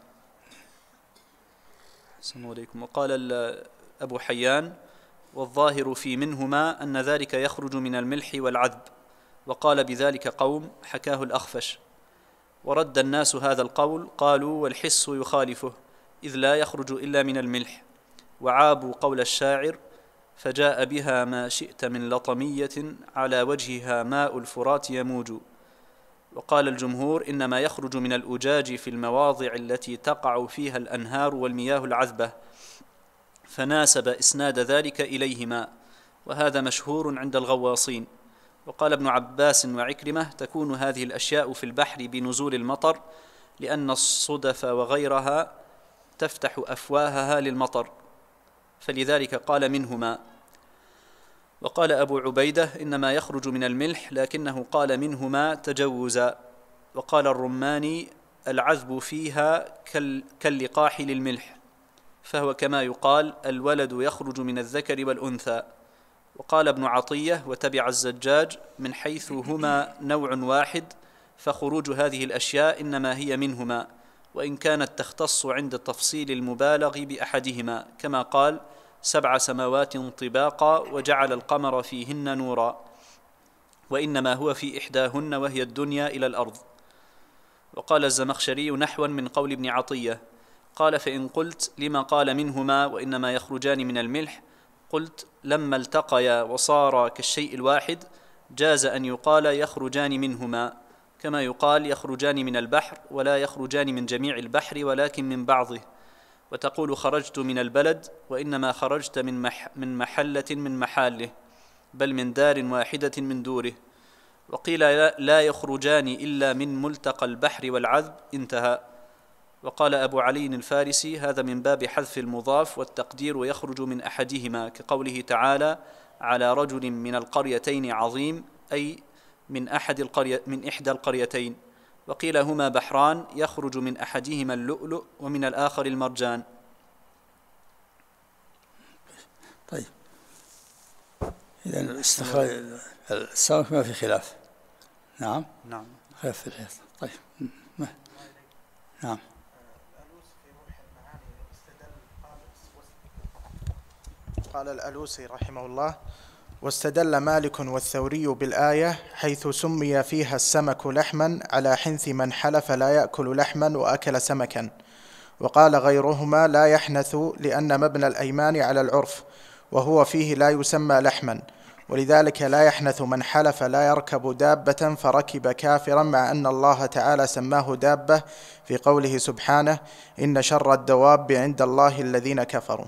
أحسن الله عليكم. وقال أبو حيان: والظاهر في منهما أن ذلك يخرج من الملح والعذب، وقال بذلك قوم حكاه الأخفش. ورد الناس هذا القول، قالوا: والحس يخالفه إذ لا يخرج إلا من الملح، وعابوا قول الشاعر: فجاء بها ما شئت من لطمية على وجهها ماء الفرات يموج. وقال الجمهور: إنما يخرج من الأجاج في المواضع التي تقع فيها الأنهار والمياه العذبة، فناسب إسناد ذلك إليهما، وهذا مشهور عند الغواصين. وقال ابن عباس وعكرمة: تكون هذه الأشياء في البحر بنزول المطر، لأن الصدف وغيرها تفتح أفواهها للمطر، فلذلك قال منهما. وقال أبو عبيدة: إنما يخرج من الملح، لكنه قال منهما تجوزا. وقال الرماني: العذب فيها كاللقاح للملح، فهو كما يقال الولد يخرج من الذكر والأنثى. وقال ابن عطية وتبع الزجاج: من حيث هما نوع واحد فخروج هذه الأشياء إنما هي منهما، وإن كانت تختص عند تفصيل المبالغ بأحدهما، كما قال: سبع سماوات طباقا وجعل القمر فيهن نورا، وإنما هو في إحداهن وهي الدنيا إلى الأرض. وقال الزمخشري نحوا من قول ابن عطية، قال: فإن قلت لما قال منهما وإنما يخرجان من الملح، قلت: لما التقيا وصارا كالشيء الواحد جاز أن يقال يخرجان منهما، كما يقال يخرجان من البحر، ولا يخرجان من جميع البحر ولكن من بعضه. وتقول خرجت من البلد، وإنما خرجت من, مح من محلة من محاله، بل من دار واحدة من دوره. وقيل لا يخرجان إلا من ملتقى البحر والعذب، انتهى. وقال أبو علي الفارسي: هذا من باب حذف المضاف والتقدير ويخرج من أحدهما، كقوله تعالى: على رجل من القريتين عظيم، أي من أحد القرية من إحدى القريتين. وقيل هما بحران، يخرج من أحدهما اللؤلؤ ومن الآخر المرجان. طيب، إذن استخراج السمك ما في خلاف. نعم نعم خلاف في الحيض. طيب ما. نعم. قال الألوسي رحمه الله: واستدل مالك والثوري بالآية حيث سمي فيها السمك لحما على حنث من حلف لا يأكل لحما وأكل سمكا. وقال غيرهما: لا يحنث، لأن مبنى الأيمان على العرف، وهو فيه لا يسمى لحما، ولذلك لا يحنث من حلف لا يركب دابة فركب كافرا، مع أن الله تعالى سماه دابة في قوله سبحانه إن شر الدواب عند الله الذين كفروا.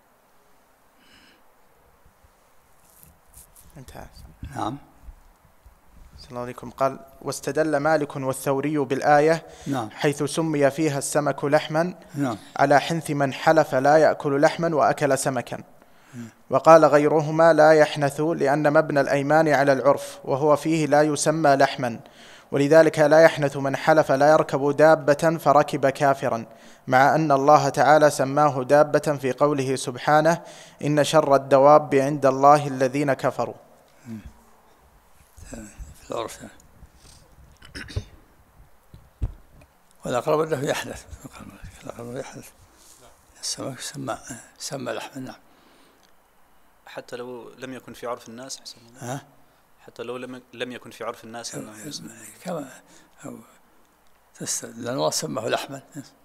انتهى. نعم. صلى الله عليكم. قال واستدل مالك والثوري بالآية نعم. حيث سمي فيها السمك لحما نعم. على حنث من حلف لا يأكل لحما وأكل سمكا، وقال غيرهما لا يحنث لأن مبنى الأيمان على العرف، وهو فيه لا يسمى لحما، ولذلك لا يحنث من حلف لا يركب دابة فركب كافرا، مع أن الله تعالى سماه دابة في قوله سبحانه إن شر الدواب عند الله الذين كفروا. في العرف والأقرب أنه يحدث، الأقرب يحدث السمك سمى سمى لحما. نعم. حتى لو لم يكن في عرف الناس حسن الله. ها؟ حتى لو لم لم يكن في عرف الناس أنه يسمى كما لأن الله سماه لحما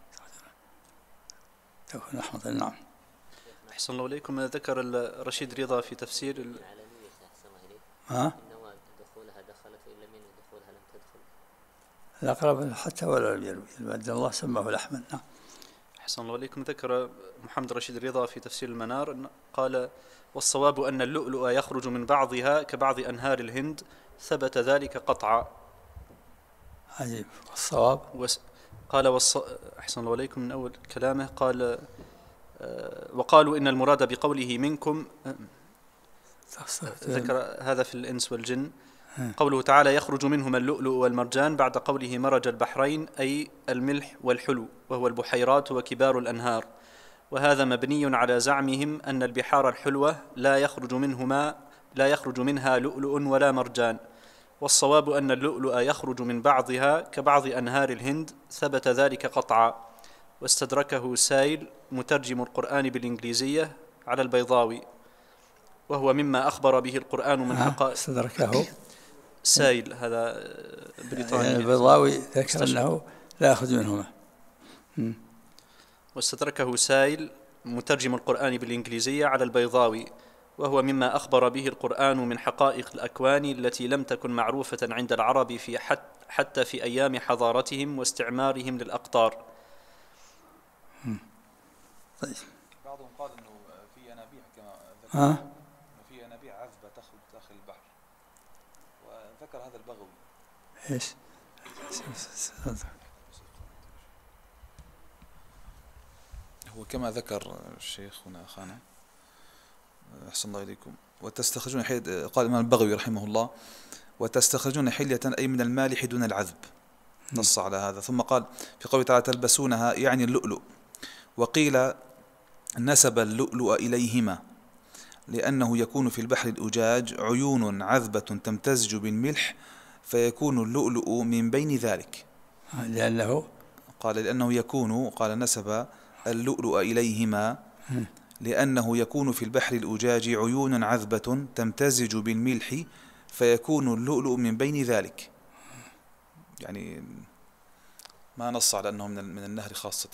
تكون لحما. نعم. أحسن الله إليكم. ذكر رشيد رضا في تفسير ال... ها؟ دخولها دخلت وإن لم ينوي دخولها لم تدخل. الأقرب حتى ولا لم ينوي، الله سماه لحما. نعم. أحسن الله إليكم. ذكر محمد رشيد رضا في تفسير المنار قال والصواب أن اللؤلؤ يخرج من بعضها كبعض أنهار الهند، ثبت ذلك قطعا. عجيب. والصواب وس... قال والص... أحسن الله إليكم من أول كلامه قال آه وقالوا إن المراد بقوله منكم آه ذكر هذا في الإنس والجن. قوله تعالى يخرج منهما اللؤلؤ والمرجان بعد قوله مرج البحرين أي الملح والحلو، وهو البحيرات وكبار الأنهار، وهذا مبني على زعمهم أن البحار الحلوة لا يخرج منهما لا يخرج منها لؤلؤ ولا مرجان، والصواب أن اللؤلؤ يخرج من بعضها كبعض أنهار الهند، ثبت ذلك قطعا. واستدركه سايل مترجم القرآن بالإنجليزية على البيضاوي، وهو مما أخبر به القرآن من حقائق. استدركه سايل هذا بريطاني. يعني البيضاوي ذكر أنه لا يأخذ منهما. واستدركه سايل مترجم القرآن بالإنجليزية على البيضاوي، وهو مما أخبر به القرآن من حقائق الأكوان التي لم تكن معروفة عند العرب في حت حتى في أيام حضارتهم واستعمارهم للأقطار. طيب. بعضهم قال أنه في ينابيع كما ذكر ها؟ في ينابيع عذبة تخرج داخل البحر، وذكر هذا البغوي. ايش؟ هو كما ذكر الشيخ هنا أخانا أحسن الله إليكم وتستخرجون حيلة، قال الإمام البغوي رحمه الله وتستخرجون حلية أي من المالح دون العذب، نص على هذا. ثم قال في قوله تعالى تلبسونها يعني اللؤلؤ، وقيل نسب اللؤلؤ إليهما لأنه يكون في البحر الأجاج عيون عذبة تمتزج بالملح فيكون اللؤلؤ من بين ذلك. لأنه قال لأنه يكون قال نسب اللؤلؤ إليهما لأنه يكون في البحر الأجاج عيون عذبة تمتزج بالملح فيكون اللؤلؤ من بين ذلك، يعني ما نص على أنه من النهر خاصة.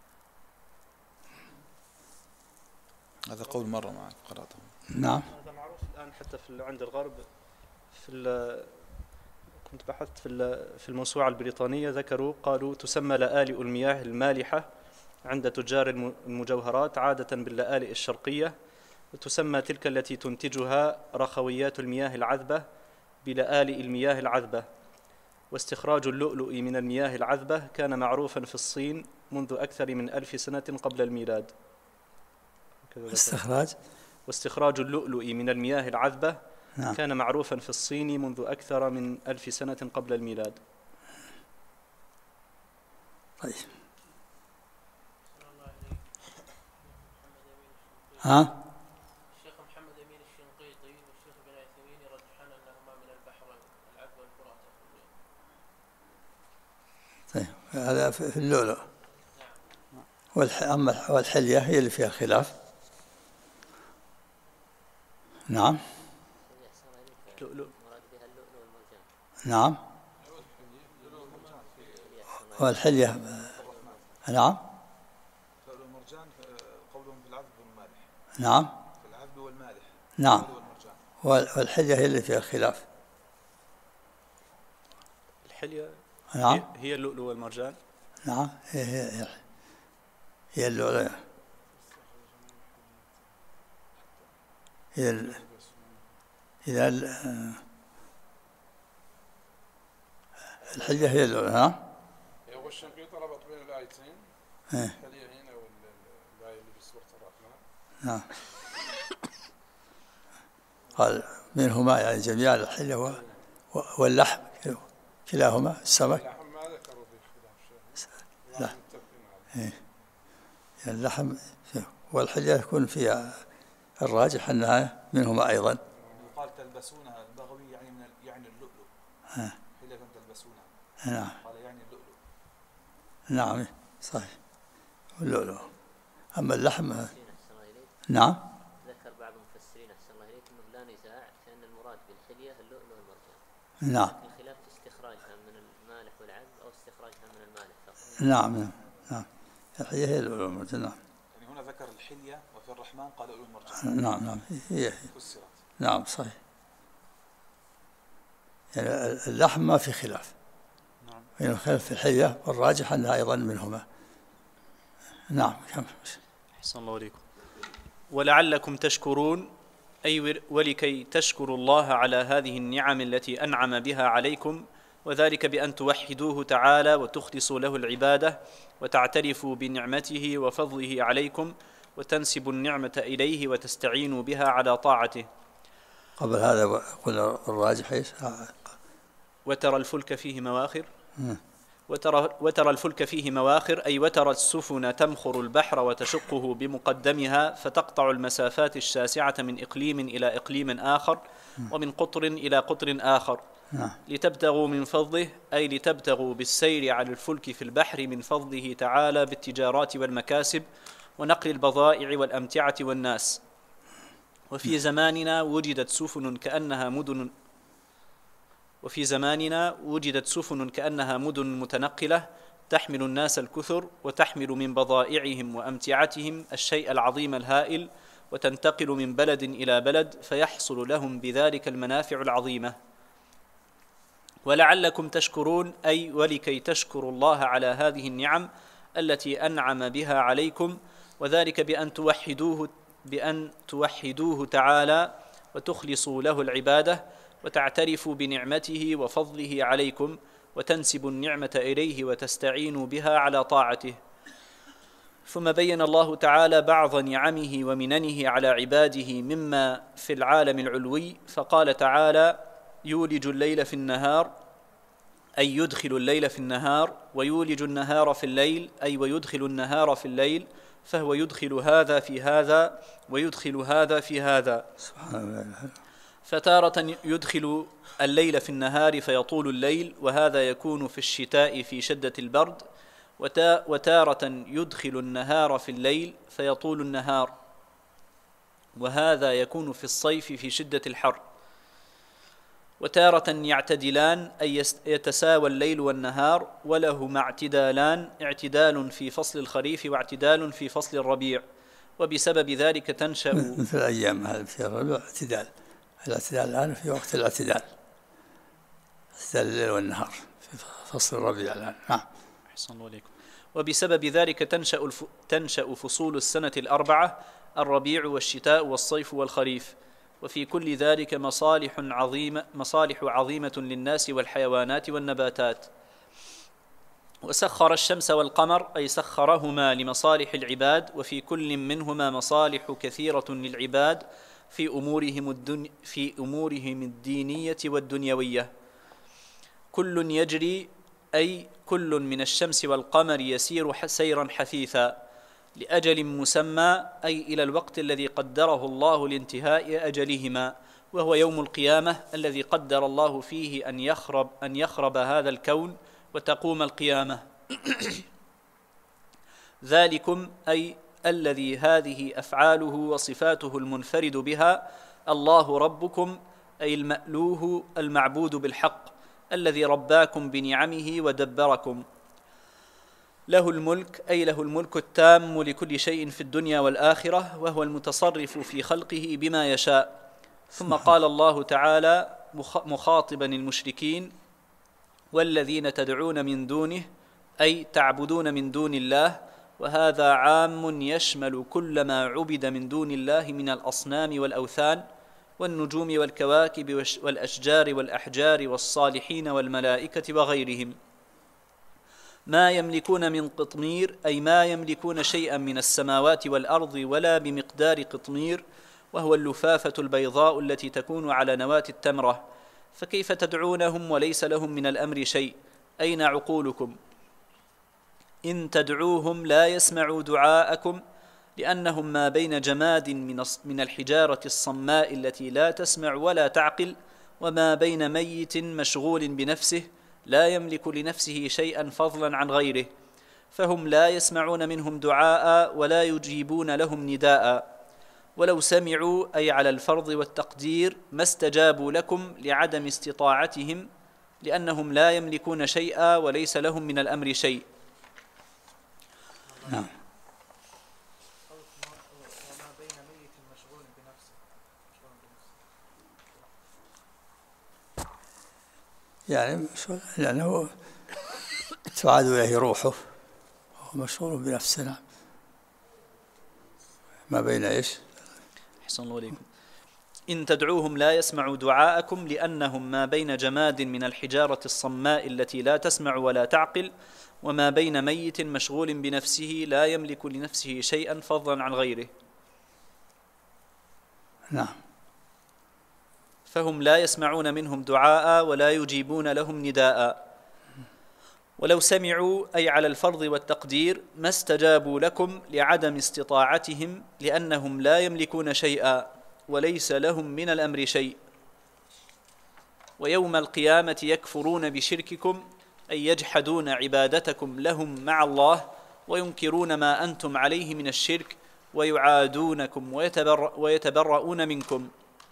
هذا قول مرة معك قرأته. نعم. هذا معروف الآن حتى في عند الغرب. في كنت بحثت في في الموسوعة البريطانية ذكروا قالوا تسمى لآلئ المياه المالحة عند تجار المجوهرات عادة باللآلئ الشرقية، وتسمى تلك التي تنتجها رخويات المياه العذبة بلآلئ المياه العذبة. واستخراج اللؤلؤ من المياه العذبة كان معروفا في الصين منذ أكثر من ألف سنة قبل الميلاد. استخراج واستخراج اللؤلؤ من المياه العذبة نعم. كان معروفا في الصين منذ أكثر من ألف سنة قبل الميلاد. طيب. ها؟ الشيخ محمد أمين الشنقيطي والشيخ ابن عثيمين يرجحان أنهما من البحرين العذب والفرات. طيب هذا في اللؤلؤ. والح... أما والحلية هي اللي فيها خلاف. نعم. لؤلؤ. نعم. والحلية نعم. المرجان قولهم بالعذب والمالح. نعم. العذب والمالح نعم، والحلية هي اللي فيها الخلاف. الحلية نعم هي- هي اللؤلؤ والمرجان. نعم هي هي هي اللؤلؤ، هي ال- هي ال- الحلية هي اللؤلؤ. نعم. هو الشنقيطي ربط بين الآيتين، إيه. الحلية هنا والآية اللي بسورة الرحمن. نعم. قال منهما يعني جميع الحلية و- و- واللحم كلاهما السمك. اللحم ما ذكروا في خلاف شيء. لا. متفقين عليه. إيه. يعني اللحم فيه. والحلية يكون فيها الراجح أنها منهما أيضا. قال تلبسونها البغوي يعني من ال- يعني اللؤلؤ. ها. حلية تلبسونها. نعم قال يعني اللؤلؤ. نعم صحيح اللؤلؤ. أما اللحم أحسن الله إليك. نعم ذكر بعض المفسرين أحسن الله إليك أنه لا نزاع في أن المراد بالحلية اللؤلؤ والمرجان، نعم الخلاف في استخراجها من المالح والعذب أو استخراجها من المالح فقط. نعم نعم نعم الحلية هي اللؤلؤ والمرجان. نعم يعني هنا ذكر الحلية وفي الرحمن قال لؤلؤ المرجان. نعم نعم هي هي. فسرت. نعم صحيح. يعني اللحم ما في خلاف. نعم. بين الخلاف في الحلية والراجح أنها أيضا منهما. نعم كم. أحسن الله عليكم. ولعلكم تشكرون أي ولكي تشكروا الله على هذه النعم التي أنعم بها عليكم، وذلك بأن توحدوه تعالى وتخلصوا له العبادة وتعترفوا بنعمته وفضله عليكم وتنسبوا النعمة إليه وتستعينوا بها على طاعته. قبل هذا قلنا الراجح ايش؟ وترى الفلك فيه مواخر مم. وترى, وترى الفلك فيه مواخر أي وترى السفن تمخر البحر وتشقه بمقدمها فتقطع المسافات الشاسعة من إقليم إلى إقليم آخر ومن قطر إلى قطر آخر نعم. لتبتغوا من فضله أي لتبتغوا بالسير على الفلك في البحر من فضله تعالى بالتجارات والمكاسب ونقل البضائع والأمتعة والناس. وفي زماننا وجدت سفن كأنها مدن وفي زماننا وجدت سفن كأنها مدن متنقلة تحمل الناس الكثر وتحمل من بضائعهم وأمتعتهم الشيء العظيم الهائل وتنتقل من بلد إلى بلد فيحصل لهم بذلك المنافع العظيمة. ولعلكم تشكرون أي ولكي تشكروا الله على هذه النعم التي أنعم بها عليكم، وذلك بأن توحدوه بأن توحدوه تعالى وتخلصوا له العبادة وتعترفوا بنعمته وفضله عليكم وتنسبوا النعمة إليه وتستعينوا بها على طاعته. ثم بين الله تعالى بعض نعمه ومننه على عباده مما في العالم العلوي فقال تعالى: يولج الليل في النهار أي يدخل الليل في النهار، ويولج النهار في الليل أي ويدخل النهار في الليل، فهو يدخل هذا في هذا ويدخل هذا في هذا. سبحان الله. فتارة يدخل الليل في النهار فيطول الليل، وهذا يكون في الشتاء في شدة البرد، وتارة يدخل النهار في الليل فيطول النهار، وهذا يكون في الصيف في شدة الحر. وتارة يعتدلان أي يتساوى الليل والنهار، ولهما اعتدالان، اعتدال في فصل الخريف واعتدال في فصل الربيع، وبسبب ذلك تنشأ مثل الأيام هذا في الربيع اعتدال، الاعتدال الآن في وقت الاعتدال، اعتدال الليل والنهار في فصل الربيع الآن. نعم. أحسن الله عليكم. وبسبب ذلك تنشأ الف... تنشأ فصول السنة الأربعة: الربيع والشتاء والصيف والخريف، وفي كل ذلك مصالح عظيمة مصالح عظيمة للناس والحيوانات والنباتات. وسخر الشمس والقمر أي سخرهما لمصالح العباد، وفي كل منهما مصالح كثيرة للعباد في أمورهم الدن... في أمورهم الدينية والدنيوية. كل يجري أي كل من الشمس والقمر يسير سيرا حثيثا لأجل مسمى أي إلى الوقت الذي قدره الله لانتهاء أجلهما، وهو يوم القيامة الذي قدر الله فيه أن يخرب أن يخرب هذا الكون وتقوم القيامة. ذلكم أي الذي هذه أفعاله وصفاته المنفرد بها الله ربكم أي المألوه المعبود بالحق الذي رباكم بنعمه ودبركم. له الملك أي له الملك التام لكل شيء في الدنيا والآخرة، وهو المتصرف في خلقه بما يشاء. ثم قال الله تعالى مخاطبا المشركين: والذين تدعون من دونه، أي تعبدون من دون الله، وهذا عام يشمل كل ما عبد من دون الله من الأصنام والأوثان والنجوم والكواكب والأشجار والأحجار والصالحين والملائكة وغيرهم. ما يملكون من قطمير، أي ما يملكون شيئا من السماوات والأرض ولا بمقدار قطمير، وهو اللفافة البيضاء التي تكون على نواة التمرة. فكيف تدعونهم وليس لهم من الأمر شيء؟ أين عقولكم؟ إن تدعوهم لا يسمعوا دعاءكم، لأنهم ما بين جماد من الحجارة الصماء التي لا تسمع ولا تعقل، وما بين ميت مشغول بنفسه لا يملك لنفسه شيئا فضلا عن غيره، فهم لا يسمعون منهم دعاء ولا يجيبون لهم نداء. ولو سمعوا، أي على الفرض والتقدير، ما استجابوا لكم لعدم استطاعتهم، لأنهم لا يملكون شيئا وليس لهم من الأمر شيء. نعم. يعني لأنه تعاد إليه روحه وهو مشغول بنفسه. نعم. ما بين إيش؟ أحسن الله عليكم. إن تدعوهم لا يسمعوا دعاءكم، لأنهم ما بين جماد من الحجارة الصماء التي لا تسمع ولا تعقل، وما بين ميت مشغول بنفسه لا يملك لنفسه شيئا فضلا عن غيره. نعم. فهم لا يسمعون منهم دعاء ولا يجيبون لهم نداء. ولو سمعوا، أي على الفرض والتقدير، ما استجابوا لكم لعدم استطاعتهم، لأنهم لا يملكون شيئا وليس لهم من الأمر شيء. ويوم القيامة يكفرون بشرككم، أي يجحدون عبادتكم لهم مع الله، وينكرون ما أنتم عليه من الشرك، ويعادونكم ويتبرأ ويتبرؤون منكم.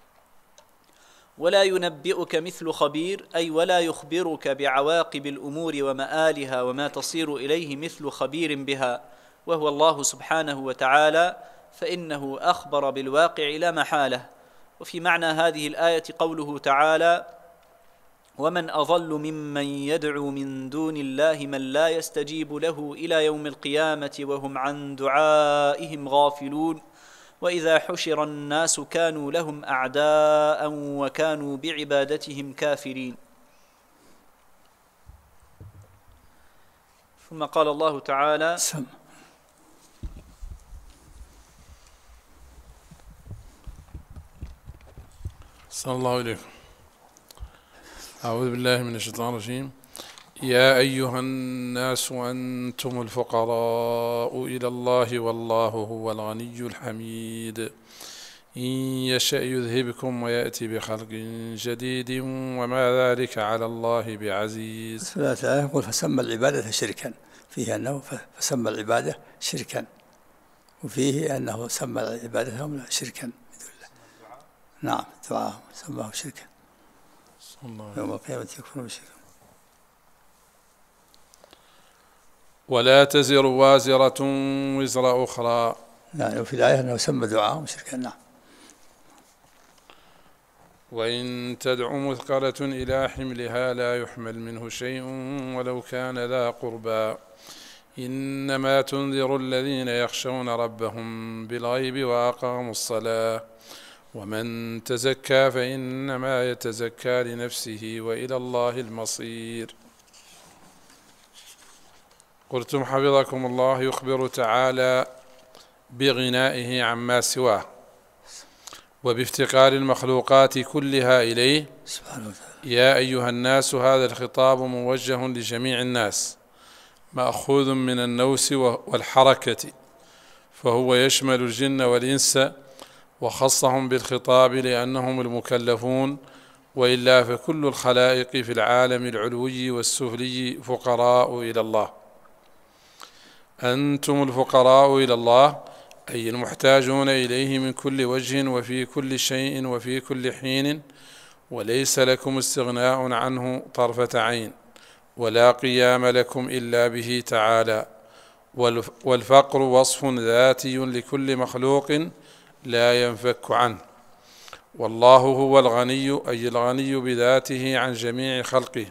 ولا ينبئك مثل خبير، أي ولا يخبرك بعواقب الأمور ومآلها وما تصير إليه مثل خبير بها، وهو الله سبحانه وتعالى، فإنه أخبر بالواقع لا محالة. وفي معنى هذه الآية قوله تعالى: ومن أضل ممن يدعو من دون الله من لا يستجيب له إلى يوم القيامة وهم عن دعائهم غافلون، وإذا حشر الناس كانوا لهم أعداء وكانوا بعبادتهم كافرين. ثم قال الله تعالى: سم. صلى الله عليكم. أعوذ بالله من الشيطان الرجيم. يا أيها الناس أنتم الفقراء إلى الله والله هو الغني الحميد. إن يشأ يذهبكم ويأتي بخلق جديد وما ذلك على الله بعزيز. سورة الآية يقول: فسمى العبادة شركا، فيه أنه فسمى العبادة شركا، وفيه أنه سمى العبادة هم شركا. نعم، دعاء سماه شركا يوم القيامة يكفرون بشركا. ولا تزر وازرة وزر أخرى. يعني وفي الآية أنه سمى دعاءهم شركا. نعم. وإن تدع مثقلة إلى حملها لا يحمل منه شيء ولو كان ذا قربى. إنما تنذر الذين يخشون ربهم بالغيب وأقاموا الصلاة، ومن تزكى فإنما يتزكى لنفسه وإلى الله المصير. قلتم حفظكم الله يخبر تعالى بغنائه عما سواه وبافتقار المخلوقات كلها إليه سبحانه وتعالى. يا أيها الناس، هذا الخطاب موجه لجميع الناس، مأخوذ من النوس والحركة، فهو يشمل الجن والإنس، وخصهم بالخطاب لأنهم المكلفون، وإلا فكل الخلائق في العالم العلوي والسفلي فقراء إلى الله. أنتم الفقراء إلى الله، أي المحتاجون إليه من كل وجه وفي كل شيء وفي كل حين، وليس لكم استغناء عنه طرفة عين، ولا قيام لكم إلا به تعالى، والفقر وصف ذاتي لكل مخلوق لا ينفك عنه، والله هو الغني أي الغني بذاته عن جميع خلقه،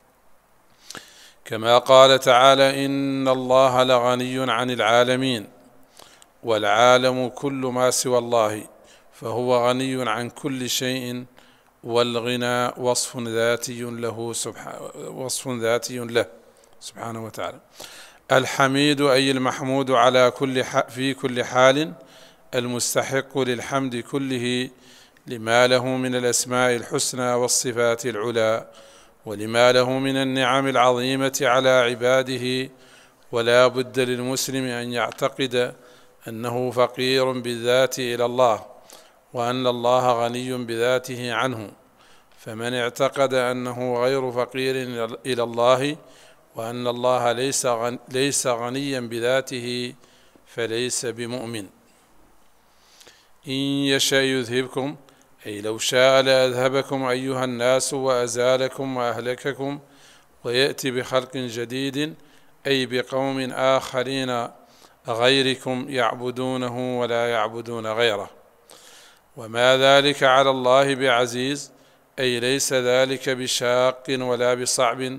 كما قال تعالى إن الله لغني عن العالمين، والعالم كل ما سوى الله، فهو غني عن كل شيء، والغنى وصف ذاتي له سبحانه وصف ذاتي له سبحانه وتعالى. الحميد أي المحمود على كل في كل حال، المستحق للحمد كله، لما له من الأسماء الحسنى والصفات العلى، ولما له من النعم العظيمة على عباده. ولا بد للمسلم أن يعتقد أنه فقير بالذات إلى الله، وأن الله غني بذاته عنه، فمن اعتقد أنه غير فقير إلى الله وأن الله ليس ليس غنيا بذاته فليس بمؤمن. إن يشاء يذهبكم أي لو شاء لأذهبكم أيها الناس وأزالكم وأهلككم، ويأتي بخلق جديد أي بقوم آخرين غيركم يعبدونه ولا يعبدون غيره. وما ذلك على الله بعزيز أي ليس ذلك بشاق ولا بصعب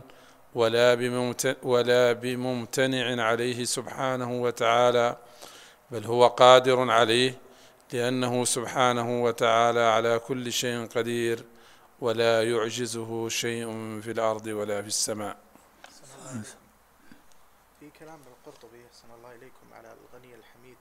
ولا بممتنع عليه سبحانه وتعالى، بل هو قادر عليه، لأنه سبحانه وتعالى على كل شيء قدير، ولا يعجزه شيء في الأرض ولا في السماء. في كلام القرطبي أحسن الله إليكم على الغني الحميد،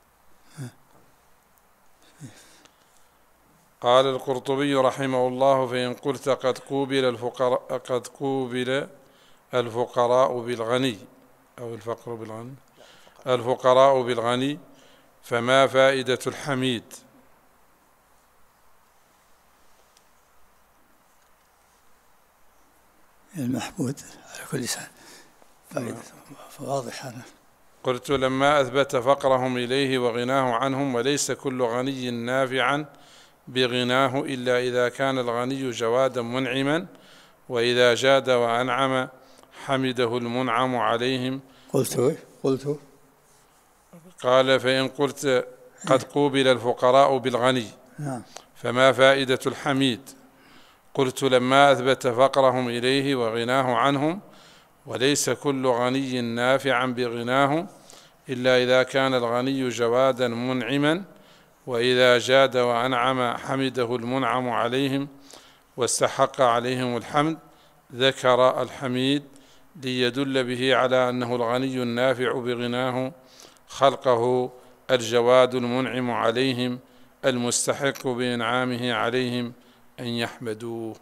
قال القرطبي رحمه الله: فإن قلت قد قوبل الفقراء قد قوبل الفقراء بالغني أو الفقر بالغني الفقراء بالغني فما فائدة الحميد؟ المحمود على كل لسان فائدة واضحة. قلت لما أثبت فقرهم إليه وغناه عنهم، وليس كل غني نافعا بغناه إلا إذا كان الغني جوادا منعما، وإذا جاد وأنعم حمده المنعم عليهم. قلت قلت قال: فإن قلت قد قوبل الفقراء بالغني فما فائدة الحميد؟ قلت لما أثبت فقرهم إليه وغناه عنهم، وليس كل غني نافعا بغناه إلا إذا كان الغني جوادا منعما، وإذا جاد وأنعم حمده المنعم عليهم واستحق عليهم الحمد. ذكر الحميد ليدل به على أنه الغني النافع بغناه خلقه، الجواد المنعم عليهم، المستحق بإنعامه عليهم أن يحمدوه.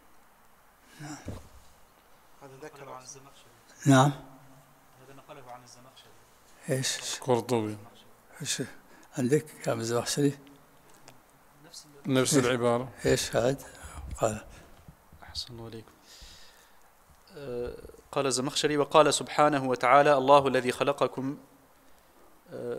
هذا ذكر عن الزمخشري. نعم. هذا نقله عن الزمخشري. ايش؟ قرطبي. ايش عندك كلام الزمخشري؟ نفس نفس العبارة. ايش هذا؟ قال أحسن الله عليكم. أه قال الزمخشري: وقال سبحانه وتعالى: الله الذي خلقكم. أه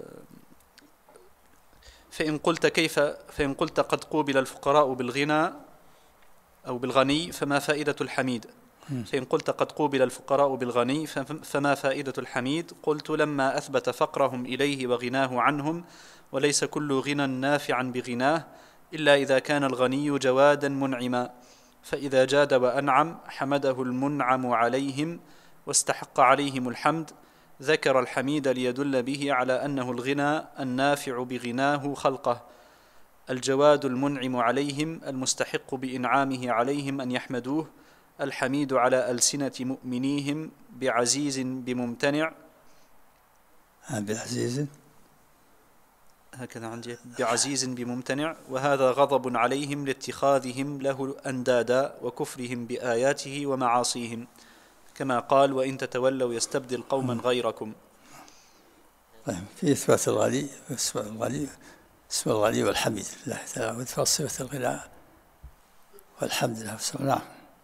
فإن قلت كيف فإن قلت قد قوبل الفقراء بالغنى أو بالغني فما فائدة الحميد؟ فإن قلت قد قوبل الفقراء بالغني فما فائدة الحميد؟ قلت لما أثبت فقرهم إليه وغناه عنهم، وليس كل غنى نافعا بغناه إلا إذا كان الغني جوادا منعما، فإذا جاد وأنعم حمده المنعم عليهم واستحق عليهم الحمد. ذكر الحميد ليدل به على أنه الغنى النافع بغناه خلقه، الجواد المنعم عليهم، المستحق بإنعامه عليهم أن يحمدوه، الحميد على ألسنة مؤمنيهم بعزيز بممتنع. بعزيز هكذا عندي بعزيز بممتنع، وهذا غضب عليهم لاتخاذهم له أندادا وكفرهم بآياته ومعاصيهم، كما قال: وإن تتولوا يستبدل قوما غيركم. طيب، في إثبات الغني اسم الغني اسم الغني والحميد لله تعالى، وإثبات صفة الغنى والحمد لله. نعم.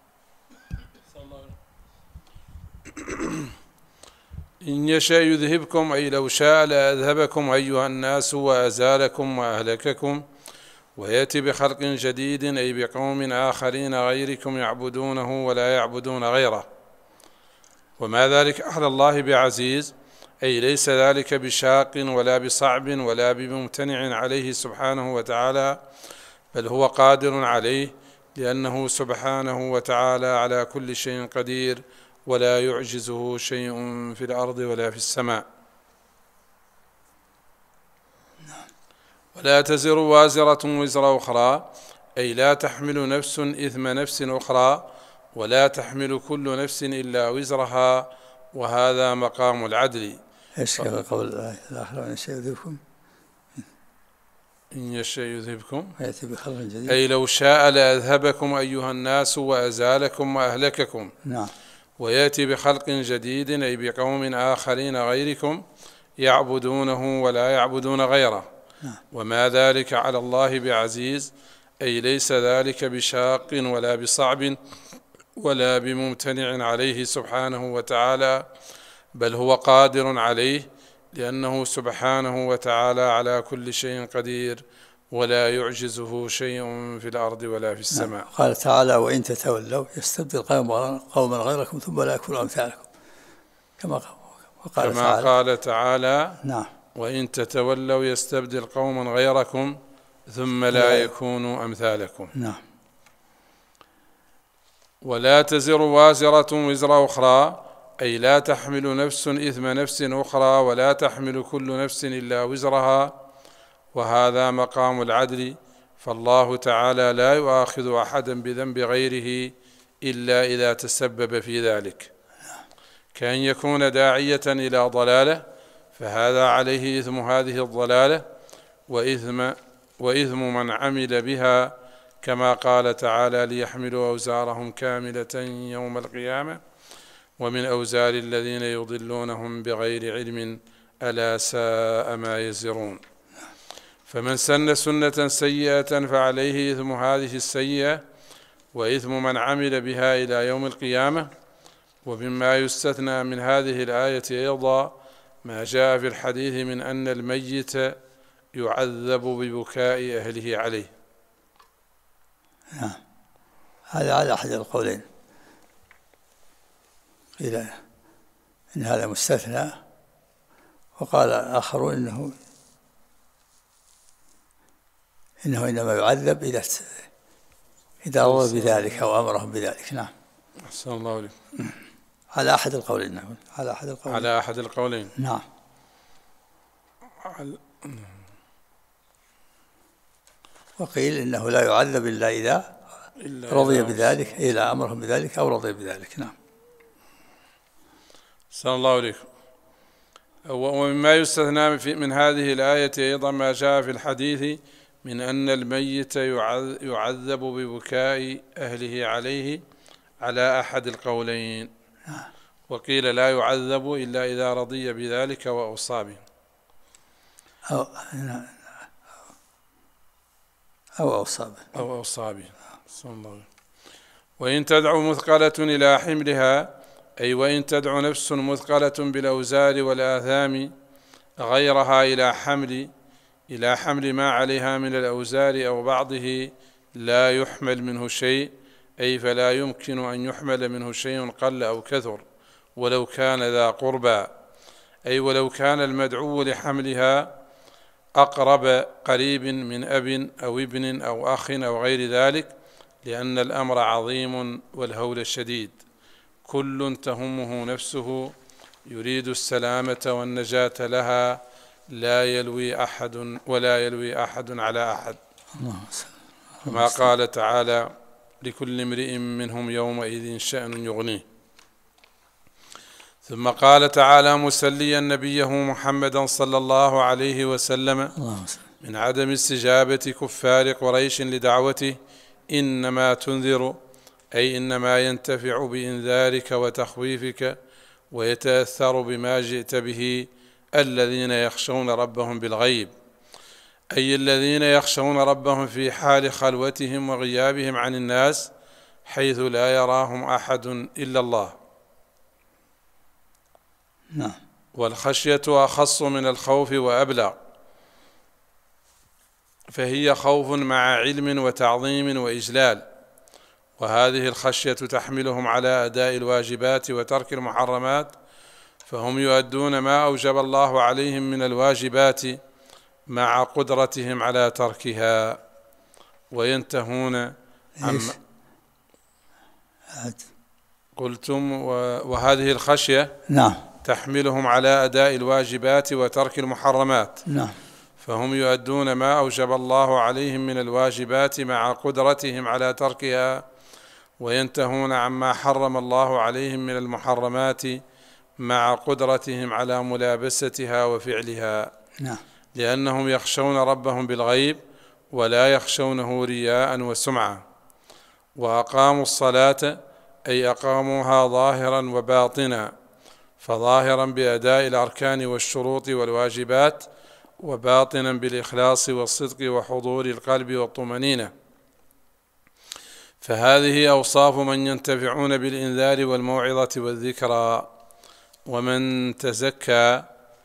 إن يشاء يذهبكم أي لو شاء لأذهبكم أيها الناس وأزالكم وأهلككم، ويأتي بخلق جديد أي بقوم آخرين غيركم يعبدونه ولا يعبدون غيره. وما ذلك على الله بعزيز أي ليس ذلك بشاق ولا بصعب ولا بممتنع عليه سبحانه وتعالى، بل هو قادر عليه، لأنه سبحانه وتعالى على كل شيء قدير، ولا يعجزه شيء في الأرض ولا في السماء. ولا تزر وازرة وزر أخرى، أي لا تحمل نفس إثم نفس أخرى، ولا تحمل كل نفس إلا وزرها، وهذا مقام العدل. ايش قول الآخر؟ وإن الشيء يذهبكم إن يشاء يذهبكم ويأتي بخلق جديد. أي لو شاء لأذهبكم أيها الناس وأزالكم وأهلككم. نعم. ويأتي بخلق جديد، أي بقوم آخرين غيركم يعبدونه ولا يعبدون غيره. نعم. وما ذلك على الله بعزيز، أي ليس ذلك بشاق ولا بصعب ولا بممتنع عليه سبحانه وتعالى، بل هو قادر عليه، لأنه سبحانه وتعالى على كل شيء قدير، ولا يعجزه شيء في الأرض ولا في السماء. نعم. قال تعالى: وإن تتولوا يستبدل قوما غيركم ثم لا يكونوا أمثالكم، كما قال كما تعالى. قال تعالى: نعم. وإن تتولوا يستبدل قوما غيركم ثم لا يكونوا أمثالكم. نعم. ولا تزر وازرة وزر أخرى، أي لا تحمل نفس إثم نفس أخرى، ولا تحمل كل نفس إلا وزرها، وهذا مقام العدل. فالله تعالى لا يؤاخذ أحدا بذنب غيره إلا إذا تسبب في ذلك، كأن يكون داعية إلى ضلالة، فهذا عليه إثم هذه الضلالة وإثم, وإثم من عمل بها، كما قال تعالى: ليحملوا أوزارهم كاملة يوم القيامة ومن أوزار الذين يضلونهم بغير علم ألا ساء ما يزرون. فمن سن سنة سيئة فعليه إثم هذه السيئة وإثم من عمل بها إلى يوم القيامة. ومما يستثنى من هذه الآية أيضا ما جاء في الحديث من أن الميت يعذب ببكاء أهله عليه. نعم. هذا على أحد القولين، قيل إن هذا مستثنى، وقال آخرون إنه إنه إنما يعذب إذا إذا رضى بذلك أو أمرهم بذلك. نعم. أحسن الله عليك. على أحد القولين. نعم. على أحد القولين. على أحد القولين. نعم. على... وقيل إنه لا يعذب إلا إذا إلا رضي بذلك، إلى أمرهم بذلك أو رضي بذلك. نعم. أحسن الله عليكم. ومما يستثنى من هذه الآية أيضا ما جاء في الحديث من أن الميت يعذب ببكاء أهله عليه على أحد القولين. وقيل لا يعذب إلا إذا رضي بذلك وأوصى به أو أو أوصى به أو أوصى به. وإن تدعو مثقلة إلى حملها، أي وإن تدعو نفس مثقلة بالأوزار والآثام غيرها إلى حمل إلى حمل ما عليها من الأوزار أو بعضه لا يحمل منه شيء، أي فلا يمكن أن يحمل منه شيء قل أو كثر ولو كان ذا قربى، أي ولو كان المدعو لحملها أقرب قريب من أب أو ابن أو أخ أو غير ذلك، لأن الأمر عظيم والهول شديد، كل تهمه نفسه يريد السلامة والنجاة لها، لا يلوي أحد ولا يلوي أحد على أحد، كما قال تعالى: لكل امرئ منهم يومئذ شأن يغنيه. ثم قال تعالى مسليا نبيه محمدا صلى الله عليه وسلم من عدم استجابة كفار قريش لدعوته: إنما تنذر، أي إنما ينتفع بإنذارك وتخويفك ويتأثر بما جئت به الذين يخشون ربهم بالغيب، أي الذين يخشون ربهم في حال خلوتهم وغيابهم عن الناس حيث لا يراهم أحد إلا الله. نعم. والخشية أخص من الخوف وأبلغ، فهي خوف مع علم وتعظيم وإجلال، وهذه الخشية تحملهم على أداء الواجبات وترك المحرمات، فهم يؤدون ما أوجب الله عليهم من الواجبات مع قدرتهم على تركها، وينتهون عما قلتم. وهذه الخشية نعم تحملهم على أداء الواجبات وترك المحرمات، نعم فهم يؤدون ما أوجب الله عليهم من الواجبات مع قدرتهم على تركها، وينتهون عما حرم الله عليهم من المحرمات مع قدرتهم على ملابستها وفعلها، نعم لأنهم يخشون ربهم بالغيب ولا يخشونه رياء وسمعة. وأقاموا الصلاة أي أقاموها ظاهرا وباطنا، فظاهرا بأداء الأركان والشروط والواجبات، وباطنا بالإخلاص والصدق وحضور القلب والطمأنينة. فهذه أوصاف من ينتفعون بالإنذار والموعظة والذكرى. ومن تزكى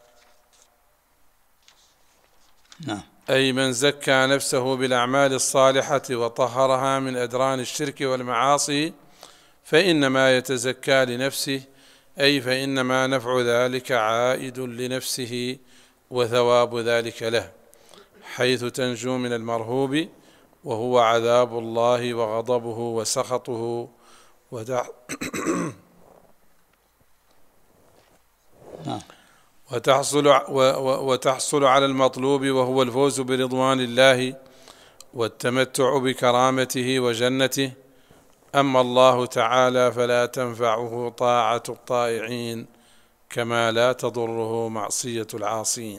نعم أي من زكى نفسه بالأعمال الصالحة وطهرها من أدران الشرك والمعاصي فإنما يتزكى لنفسه، أي فإنما نفع ذلك عائد لنفسه وثواب ذلك له، حيث تنجو من المرهوب وهو عذاب الله وغضبه وسخطه وتحصل, وتحصل على المطلوب وهو الفوز برضوان الله والتمتع بكرامته وجنته. أما الله تعالى فلا تنفعه طاعة الطائعين كما لا تضره معصية العاصين.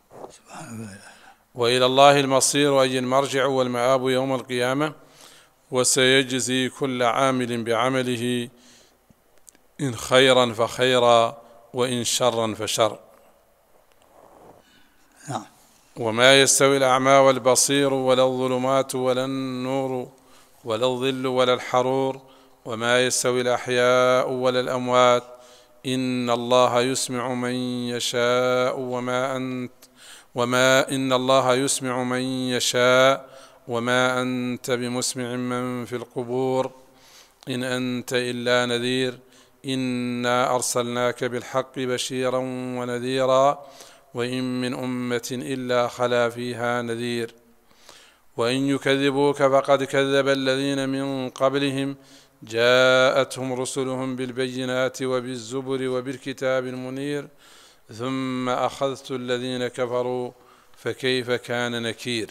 وإلى الله المصير أي المرجع والمآب يوم القيامة، وسيجزي كل عامل بعمله إن خيرا فخيرا وإن شرا فشر. وما يستوي الأعمى والبصير ولا الظلمات ولا النور ولا الظل ولا الحرور، وما يستوي الأحياء ولا الأموات، إن الله يسمع من يشاء وما أنت وما إن الله يسمع من يشاء وما أنت بمسمع من في القبور إن أنت إلا نذير، إنا أرسلناك بالحق بشيرا ونذيرا وإن من أمة إلا خلا فيها نذير. وإن يكذبوك فقد كذب الذين من قبلهم جاءتهم رسلهم بالبينات وبالزبر وبالكتاب المنير ثم أخذت الذين كفروا فكيف كان نكير.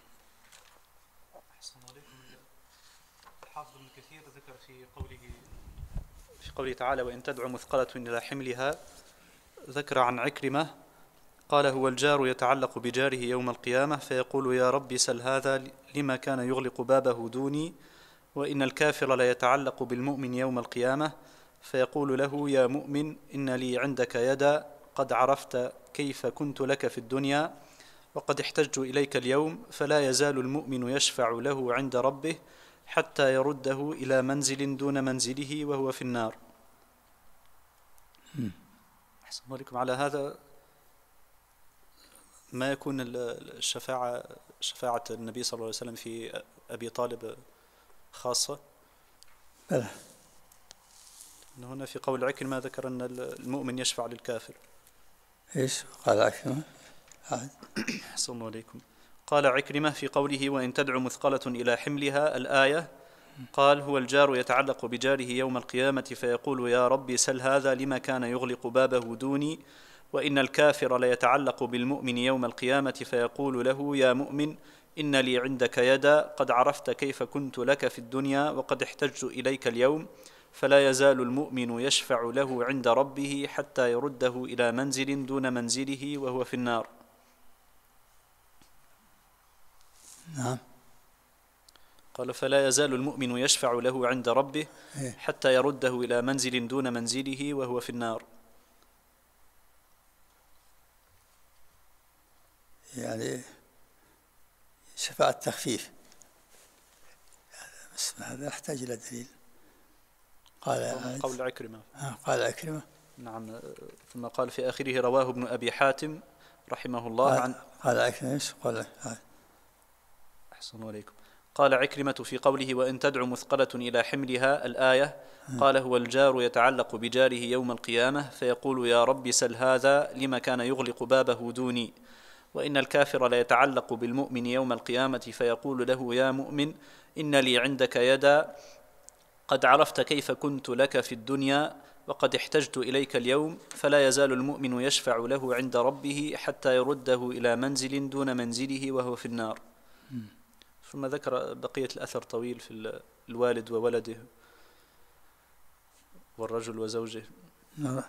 الحافظ ابن كثير ذكر في قوله في قوله تعالى وإن تدعو مثقلة إلى حملها، ذكر عن عكرمة قال هو الجار يتعلق بجاره يوم القيامة فيقول يا ربي سل هذا لما كان يغلق بابه دوني، وإن الكافر لا يتعلق بالمؤمن يوم القيامة فيقول له يا مؤمن إن لي عندك يدا قد عرفت كيف كنت لك في الدنيا وقد احتجت إليك اليوم، فلا يزال المؤمن يشفع له عند ربه حتى يرده إلى منزل دون منزله وهو في النار. أحسن عليكم. على هذا ما يكون الشفاعة شفاعة النبي صلى الله عليه وسلم في أبي طالب خاصة؟ بلى. هنا في قول عكرمة ذكر أن المؤمن يشفع للكافر. إيش قال عكرمة؟ أحسن عليكم. قال عكرمة في قوله وإن تدعو مثقلة إلى حملها الآية، قال هو الجار يتعلق بجاره يوم القيامة فيقول يا ربي سل هذا لما كان يغلق بابه دوني، وإن الكافر ليتعلق بالمؤمن يوم القيامة فيقول له يا مؤمن إن لي عندك يدا قد عرفت كيف كنت لك في الدنيا وقد احتجت إليك اليوم، فلا يزال المؤمن يشفع له عند ربه حتى يرده إلى منزل دون منزله وهو في النار. نعم. قال فلا يزال المؤمن يشفع له عند ربه حتى يرده إلى منزل دون منزله وهو في النار. يعني شفاعة تخفيف، بس هذا يحتاج إلى دليل. قال قول عكرمة. قال عكرمة. نعم. ثم قال في آخره رواه ابن أبي حاتم رحمه الله قال عن قال عكرمة إيش قال؟ أحسن عليكم. قال عكرمة في قوله وإن تدع مثقلة إلى حملها الآية قال هو الجار يتعلق بجاره يوم القيامة فيقول يا رب سل هذا لما كان يغلق بابه دوني. وإن الكافر لا يتعلق بالمؤمن يوم القيامة فيقول له يا مؤمن إن لي عندك يدا قد عرفت كيف كنت لك في الدنيا وقد احتجت إليك اليوم. فلا يزال المؤمن يشفع له عند ربه حتى يرده إلى منزل دون منزله وهو في النار. ثم ذكر بقية الأثر طويل في الوالد وولده والرجل وزوجه. نعم.